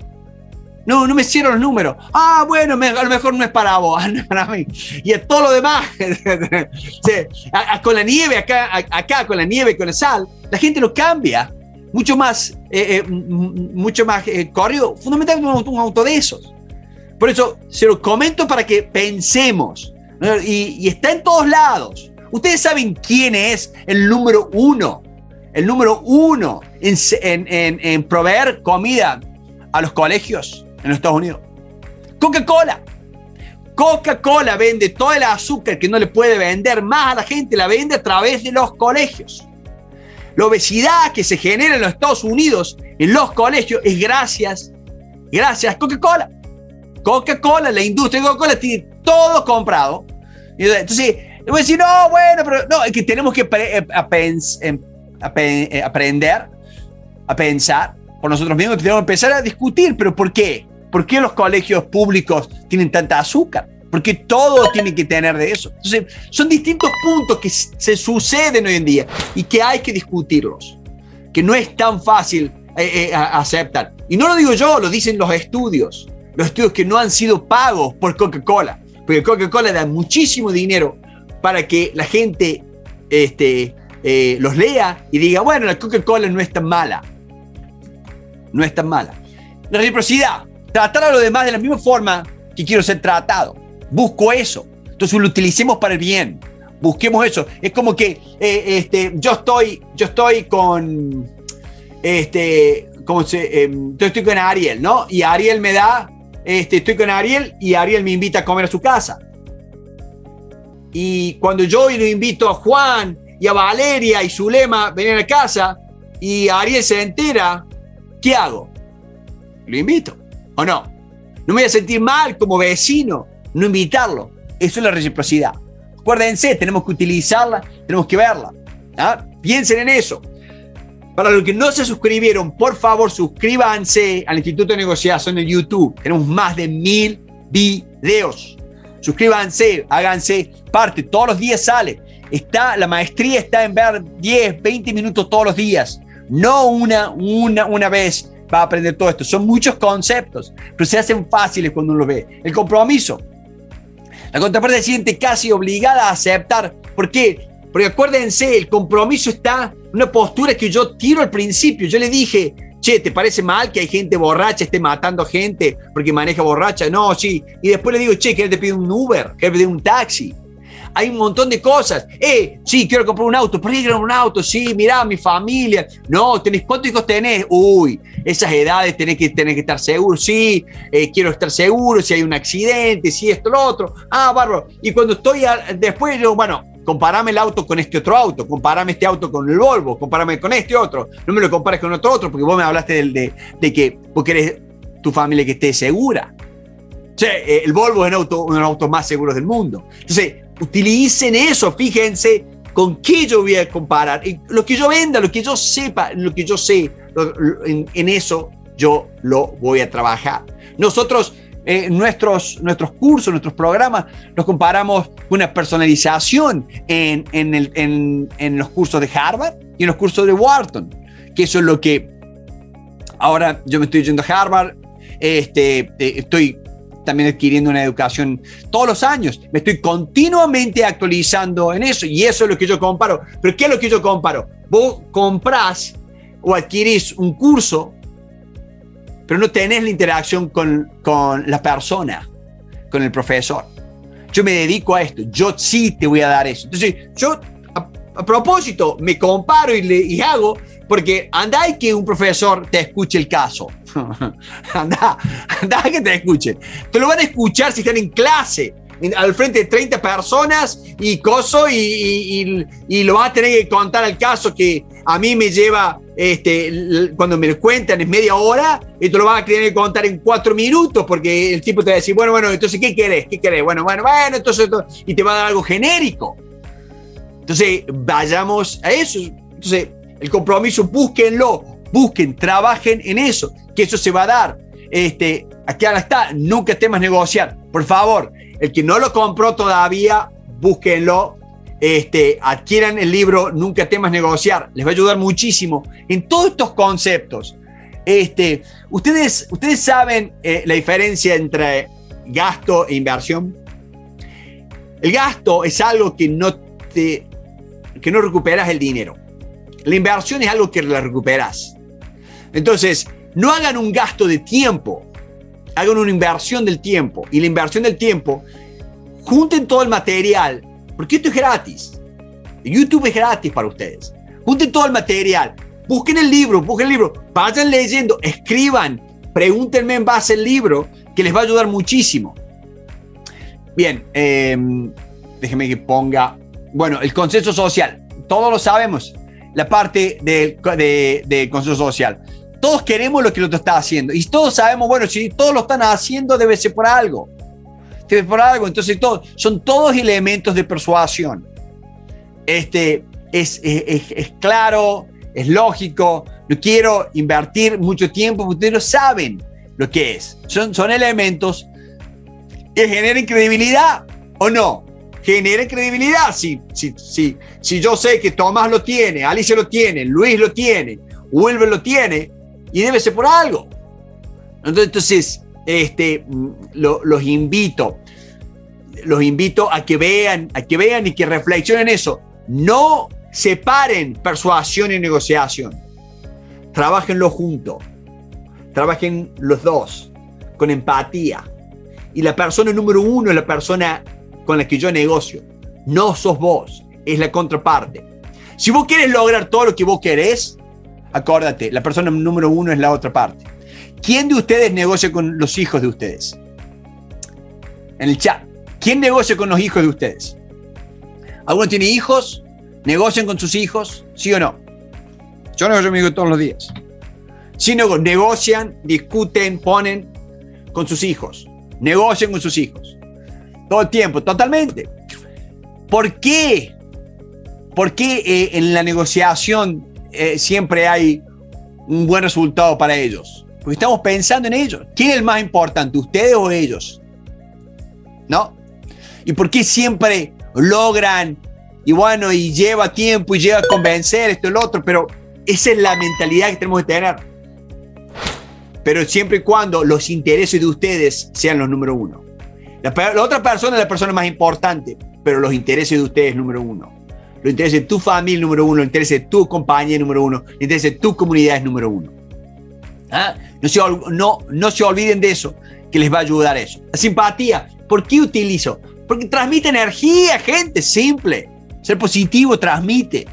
No, no me hicieron los números. Ah, bueno, me, a lo mejor no es para vos, no es para mí. Y a todo lo demás, sí, a, a, con la nieve, acá, a, acá con la nieve, con la sal, la gente lo cambia. Mucho más, eh, eh, mucho más eh, corrido, fundamentalmente un, un auto de esos. Por eso se lo comento para que pensemos, ¿no? y, y está en todos lados. Ustedes saben quién es el número uno, el número uno en, en, en, en proveer comida a los colegios en los Estados Unidos. Coca-Cola. Coca-Cola vende todo el azúcar que no le puede vender más a la gente, la vende a través de los colegios. La obesidad que se genera en los Estados Unidos, en los colegios, es gracias, gracias a Coca-Cola. Coca-Cola, la industria de Coca-Cola tiene todo comprado. Entonces, le voy a decir, no, bueno, pero no, es que tenemos que pre- a pens- a pe- aprender a pensar por nosotros mismos, tenemos que empezar a discutir, pero ¿por qué? ¿Por qué los colegios públicos tienen tanta azúcar? ¿Por qué todo tiene que tener de eso? Entonces, son distintos puntos que se suceden hoy en día y que hay que discutirlos, que no es tan fácil eh, eh, aceptar. Y no lo digo yo, lo dicen los estudios, los estudios que no han sido pagos por Coca-Cola, porque Coca-Cola da muchísimo dinero para que la gente este, eh, los lea y diga, bueno, la Coca-Cola no es tan mala. No es tan mala. La reciprocidad. Tratar a los demás de la misma forma que quiero ser tratado. Busco eso. Entonces lo utilicemos para el bien. Busquemos eso. Es como que eh, este, yo estoy, yo estoy con, este, como se, eh, yo estoy con Ariel, ¿no? Y Ariel me da, este, estoy con Ariel y Ariel me invita a comer a su casa. Y cuando yo lo invito a Juan y a Valeria y Zulema venir a casa y Ariel se entera, ¿qué hago? Lo invito. ¿O no? No me voy a sentir mal como vecino no invitarlo. Eso es la reciprocidad. Acuérdense, tenemos que utilizarla, tenemos que verla. ¿Ah? Piensen en eso. Para los que no se suscribieron, por favor, suscríbanse al Instituto de Negociación en YouTube. Tenemos más de mil videos. Suscríbanse, háganse parte. Todos los días sale. Está, la maestría está en ver diez, veinte minutos todos los días. No una, una, una vez va a aprender todo esto. Son muchos conceptos, pero se hacen fáciles cuando uno los ve. El compromiso. La contraparte se siente casi obligada a aceptar. ¿Por qué? Porque acuérdense, el compromiso está en una postura que yo tiro al principio. Yo le dije, che, ¿te parece mal que hay gente borracha esté matando gente porque maneja borracha? No, sí. Y después le digo, che, ¿querés te pedir un Uber? ¿Querés pedir un taxi? Hay un montón de cosas. Eh, sí, quiero comprar un auto. ¿Por qué quiero un auto? Sí, mirá, mi familia. No, tenés, ¿cuántos hijos tenés? Uy, esas edades tenés que, tenés que estar seguro. Sí, eh, quiero estar seguro si hay un accidente, si esto, lo otro. Ah, bárbaro. Y cuando estoy a, después, yo, bueno, comparame el auto con este otro auto, comparame este auto con el Volvo, comparame con este otro. No me lo compares con otro otro, porque vos me hablaste de, de, de que vos querés tu familia que esté segura. O sea, el Volvo es un auto, uno de los autos más seguros del mundo. Entonces, utilicen eso, fíjense con qué yo voy a comparar. Y lo que yo venda, lo que yo sepa, lo que yo sé, lo, lo, en, en eso yo lo voy a trabajar. Nosotros, eh, nuestros, nuestros cursos, nuestros programas, los comparamos con una personalización en, en, el, en, en los cursos de Harvard y en los cursos de Wharton, que eso es lo que ahora yo me estoy yendo a Harvard, este, eh, estoy también adquiriendo una educación todos los años. Me estoy continuamente actualizando en eso y eso es lo que yo comparo. ¿Pero qué es lo que yo comparo? Vos comprás o adquirís un curso, pero no tenés la interacción con, con la persona, con el profesor. Yo me dedico a esto. Yo sí te voy a dar eso. Entonces, yo a, a propósito me comparo y, le, y hago porque anda y que un profesor te escuche el caso. anda, anda que te escuchen. Te lo van a escuchar si están en clase, en, al frente de treinta personas y coso, y, y, y, y lo vas a tener que contar el caso que a mí me lleva, este, cuando me lo cuentan es media hora, y te lo vas a tener que contar en cuatro minutos, porque el tipo te va a decir, bueno, bueno, entonces, ¿qué querés? ¿Qué querés? Bueno, bueno, bueno, entonces, y te va a dar algo genérico. Entonces, vayamos a eso. Entonces, el compromiso, búsquenlo, busquen, trabajen en eso, que eso se va a dar. Este, aquí ahora está, nunca temas negociar. Por favor, el que no lo compró todavía, búsquenlo, este, adquieran el libro Nunca temas negociar. Les va a ayudar muchísimo en todos estos conceptos. Este, ustedes, ustedes saben eh, la diferencia entre gasto e inversión. El gasto es algo que no te, que no recuperas el dinero. La inversión es algo que la recuperas. Entonces, no hagan un gasto de tiempo hagan una inversión del tiempo. Y la inversión del tiempo, junten todo el material, porque esto es gratis. YouTube es gratis para ustedes. Junten todo el material. Busquen el libro, busquen el libro. Vayan leyendo, escriban, pregúntenme en base al libro, que les va a ayudar muchísimo. Bien, eh, déjenme que ponga... Bueno, el consenso social. Todos lo sabemos. La parte del de, de consenso social. Todos queremos lo que el otro está haciendo. Y todos sabemos, bueno, si todos lo están haciendo, debe ser por algo. Debe ser por algo. Entonces, todo, son todos elementos de persuasión. Este, es, es, es, es claro, es lógico. No quiero invertir mucho tiempo, porque ustedes no saben lo que es. Son, son elementos que generan credibilidad o no. Generen credibilidad. Si, si, si, si yo sé que Tomás lo tiene, Alicia lo tiene, Luis lo tiene, Wilber lo tiene, y debe ser por algo. Entonces, este, lo, los invito, los invito a que vean, a que vean y que reflexionen eso. No separen persuasión y negociación. Trábajenlo juntos. Trabajen los dos con empatía. Y la persona número uno es la persona con la que yo negocio. No sos vos, es la contraparte. Si vos quieres lograr todo lo que vos querés, acuérdate, la persona número uno es la otra parte. ¿Quién de ustedes negocia con los hijos de ustedes? En el chat. ¿Quién negocia con los hijos de ustedes? ¿Alguno tiene hijos? ¿Negocian con sus hijos? ¿Sí o no? Yo negocio con mis hijos todos los días. Sí, no, negocian, discuten, ponen con sus hijos. Negocian con sus hijos. Todo el tiempo, totalmente. ¿Por qué? ¿Por qué eh, en la negociación eh, siempre hay un buen resultado para ellos? Porque estamos pensando en ellos. ¿Quién es el más importante, ustedes o ellos? ¿No? ¿Y por qué siempre logran, y bueno, y lleva tiempo y lleva a convencer esto y lo otro? Pero esa es la mentalidad que tenemos que tener. Pero siempre y cuando los intereses de ustedes sean los número uno. La, la otra persona es la persona más importante, pero los intereses de ustedes número uno. Los intereses de tu familia número uno, los intereses de tu compañía número uno, los intereses de tu comunidad es número uno. ¿Ah? No, se, no, no se olviden de eso, que les va a ayudar eso. La simpatía, ¿por qué utilizo? Porque transmite energía, gente, simple. Ser positivo transmite,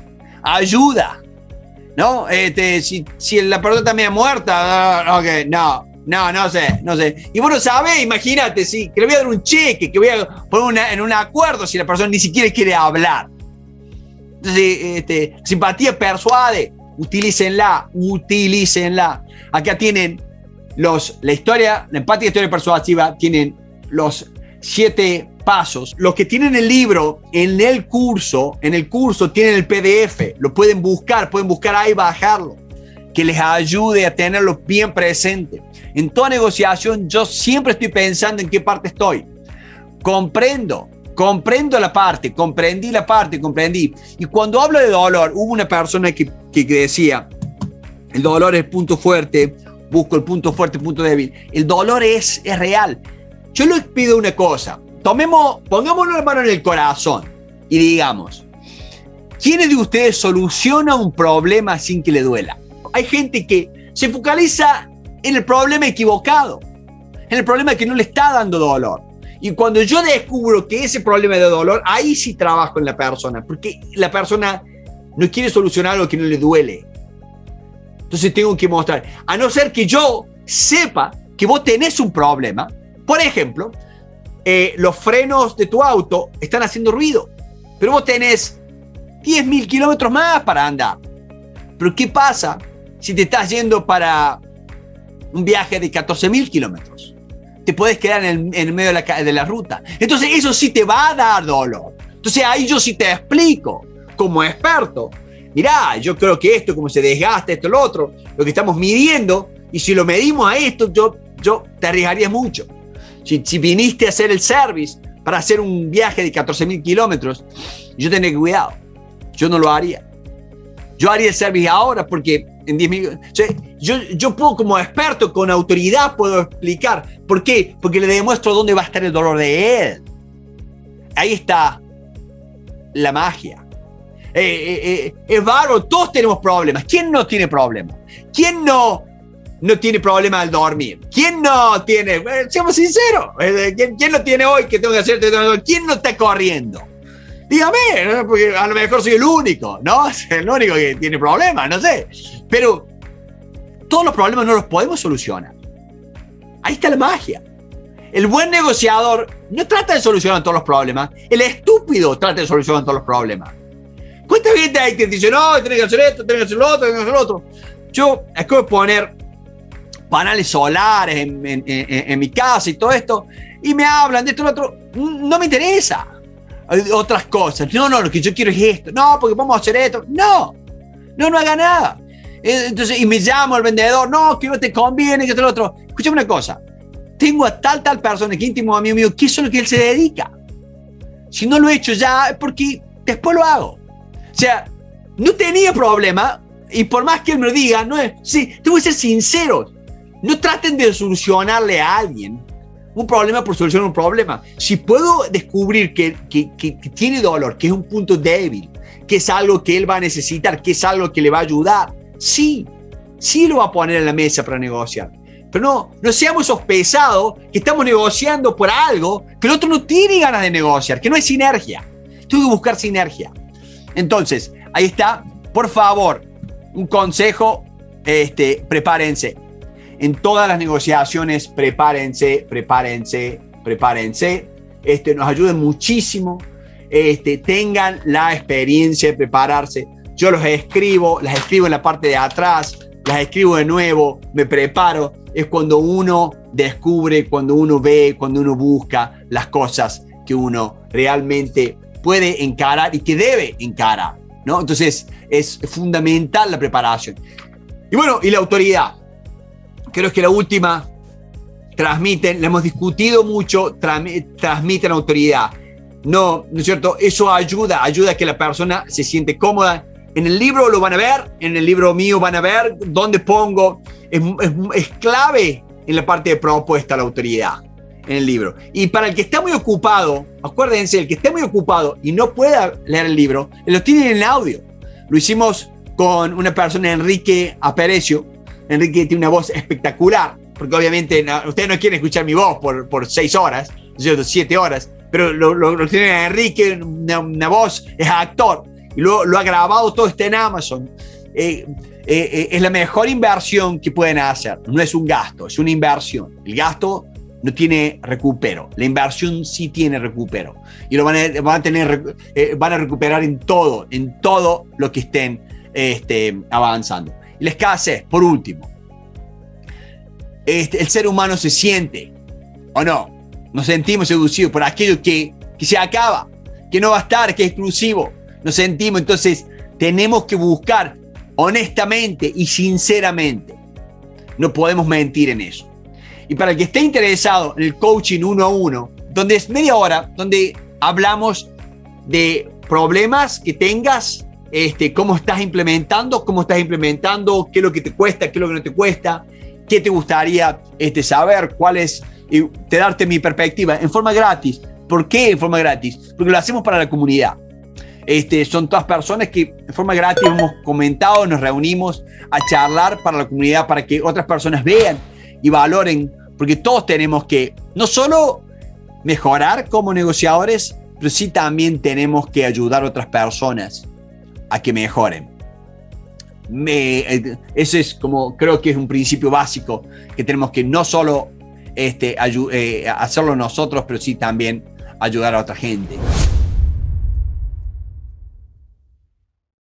ayuda. ¿No? Este, si, si la persona está media muerta, ok, no, no, no sé, no sé. Y bueno, ¿sabes? Imagínate, sí, que le voy a dar un cheque, que voy a poner una, en un acuerdo si la persona ni siquiera quiere hablar. Entonces, este, simpatía persuade, utilícenla, utilícenla. Acá tienen los, la historia, la empática y historia persuasiva, tienen los siete pasos. Los que tienen el libro en el curso, en el curso tienen el P D F, lo pueden buscar, pueden buscar ahí, bajarlo, que les ayude a tenerlo bien presente. En toda negociación yo siempre estoy pensando en qué parte estoy. Comprendo, comprendo la parte, comprendí la parte, comprendí. Y cuando hablo de dolor, hubo una persona que, que decía, el dolor es el punto fuerte, busco el punto fuerte, el punto débil. El dolor es, es real. Yo les pido una cosa. Tomemos, pongámonos la mano en el corazón y digamos, ¿quiénes de ustedes solucionan un problema sin que le duela? Hay gente que se focaliza en el problema equivocado, en el problema que no le está dando dolor. Y cuando yo descubro que ese problema es de dolor, ahí sí trabajo en la persona, porque la persona no quiere solucionar algo que no le duele. Entonces tengo que mostrar, a no ser que yo sepa que vos tenés un problema. Por ejemplo, Eh, los frenos de tu auto están haciendo ruido, pero vos tenés diez mil kilómetros más para andar. Pero ¿qué pasa si te estás yendo para un viaje de catorce mil kilómetros? Te puedes quedar en el, en el medio de la, de la ruta. Entonces eso sí te va a dar dolor. Entonces ahí yo sí te explico, como experto, mirá, yo creo que esto, como se desgasta, esto, lo otro, lo que estamos midiendo, y si lo medimos a esto, yo, yo te arriesgaría mucho. Si, si viniste a hacer el service para hacer un viaje de catorce mil kilómetros, yo tendría que cuidado. Yo no lo haría. Yo haría el service ahora porque en diez mil... O sea, yo, yo puedo, como experto, con autoridad, puedo explicar. ¿Por qué? Porque le demuestro dónde va a estar el dolor de él. Ahí está la magia. Eh, eh, eh, es bárbaro, todos tenemos problemas. ¿Quién no tiene problemas? ¿Quién no no tiene problema al dormir? ¿Quién no tiene? Eh, seamos sinceros. Eh, ¿quién, ¿Quién lo tiene hoy que tengo que hacer? ¿Quién no está corriendo? Dígame, ¿no? Porque a lo mejor soy el único, ¿no? El único que tiene problemas, no sé. Pero todos los problemas no los podemos solucionar. Ahí está la magia. El buen negociador no trata de solucionar todos los problemas. El estúpido trata de solucionar todos los problemas. ¿Cuánta gente hay que dice, no, tenés que hacer esto, tenés que hacer lo otro, tenés que hacer lo otro? Yo acabo de poner paneles solares en, en, en, en mi casa y todo esto, y me hablan de esto y lo otro. No me interesa. Otras cosas. No, no, lo que yo quiero es esto. No, porque vamos a hacer esto. No, no, no haga nada. Entonces, y me llamo al vendedor, no, que no te conviene, que esto y lo otro. Escúchame una cosa. Tengo a tal, tal persona que es íntimo amigo mío, que eso es lo que él se dedica. Si no lo he hecho ya, es porque después lo hago. O sea, no tenía problema, y por más que él me lo diga, no es, sí, tengo que ser sinceros. No traten de solucionarle a alguien un problema por solucionar un problema. Si puedo descubrir que, que, que, que tiene dolor, que es un punto débil, que es algo que él va a necesitar, que es algo que le va a ayudar, sí, sí lo va a poner en la mesa para negociar. Pero no, no seamos esos pesados que estamos negociando por algo que el otro no tiene ganas de negociar, que no hay sinergia. Tengo que buscar sinergia. Entonces, ahí está. Por favor, un consejo, este, prepárense. En todas las negociaciones, prepárense, prepárense, prepárense. Este, nos ayuda muchísimo. Este, tengan la experiencia de prepararse. Yo los escribo, las escribo en la parte de atrás, las escribo de nuevo, me preparo. Es cuando uno descubre, cuando uno ve, cuando uno busca las cosas que uno realmente puede encarar y que debe encarar, ¿no? Entonces es fundamental la preparación. Y bueno, y la autoridad. Creo que la última, transmiten, la hemos discutido mucho, tra- transmiten autoridad. No, ¿no es cierto? Eso ayuda, ayuda a que la persona se siente cómoda. En el libro lo van a ver, en el libro mío van a ver dónde pongo. Es, es, es clave en la parte de propuesta la autoridad en el libro. Y para el que está muy ocupado, acuérdense, el que esté muy ocupado y no pueda leer el libro, lo tienen en audio. Lo hicimos con una persona, Enrique Aperecio. Enrique tiene una voz espectacular, porque obviamente no, ustedes no quieren escuchar mi voz por, por seis horas, siete horas, pero lo, lo, lo tienen a Enrique, una, una voz, es actor, y lo, lo ha grabado, todo está en Amazon. Eh, eh, es la mejor inversión que pueden hacer. No es un gasto, es una inversión. El gasto no tiene recupero, la inversión sí tiene recupero, y lo van a, van a, tener, eh, van a recuperar en todo, en todo lo que estén este, avanzando. Y la escasez, por último. Este, el ser humano se siente, ¿o no? Nos sentimos seducidos por aquello que, que se acaba, que no va a estar, que es exclusivo. Nos sentimos, entonces tenemos que buscar honestamente y sinceramente. No podemos mentir en eso. Y para el que esté interesado en el coaching uno a uno, donde es media hora, donde hablamos de problemas que tengas, este, cómo estás implementando, cómo estás implementando, qué es lo que te cuesta, qué es lo que no te cuesta, qué te gustaría este, saber, cuál es, y te darte mi perspectiva en forma gratis. ¿Por qué en forma gratis? Porque lo hacemos para la comunidad. Este, son todas personas que en forma gratis hemos comentado, nos reunimos a charlar para la comunidad, para que otras personas vean y valoren, porque todos tenemos que no solo mejorar como negociadores, pero sí también tenemos que ayudar a otras personas a que mejoren. Me, ese es como, creo que es un principio básico que tenemos que no solo este, ayu- eh, hacerlo nosotros, pero sí también ayudar a otra gente.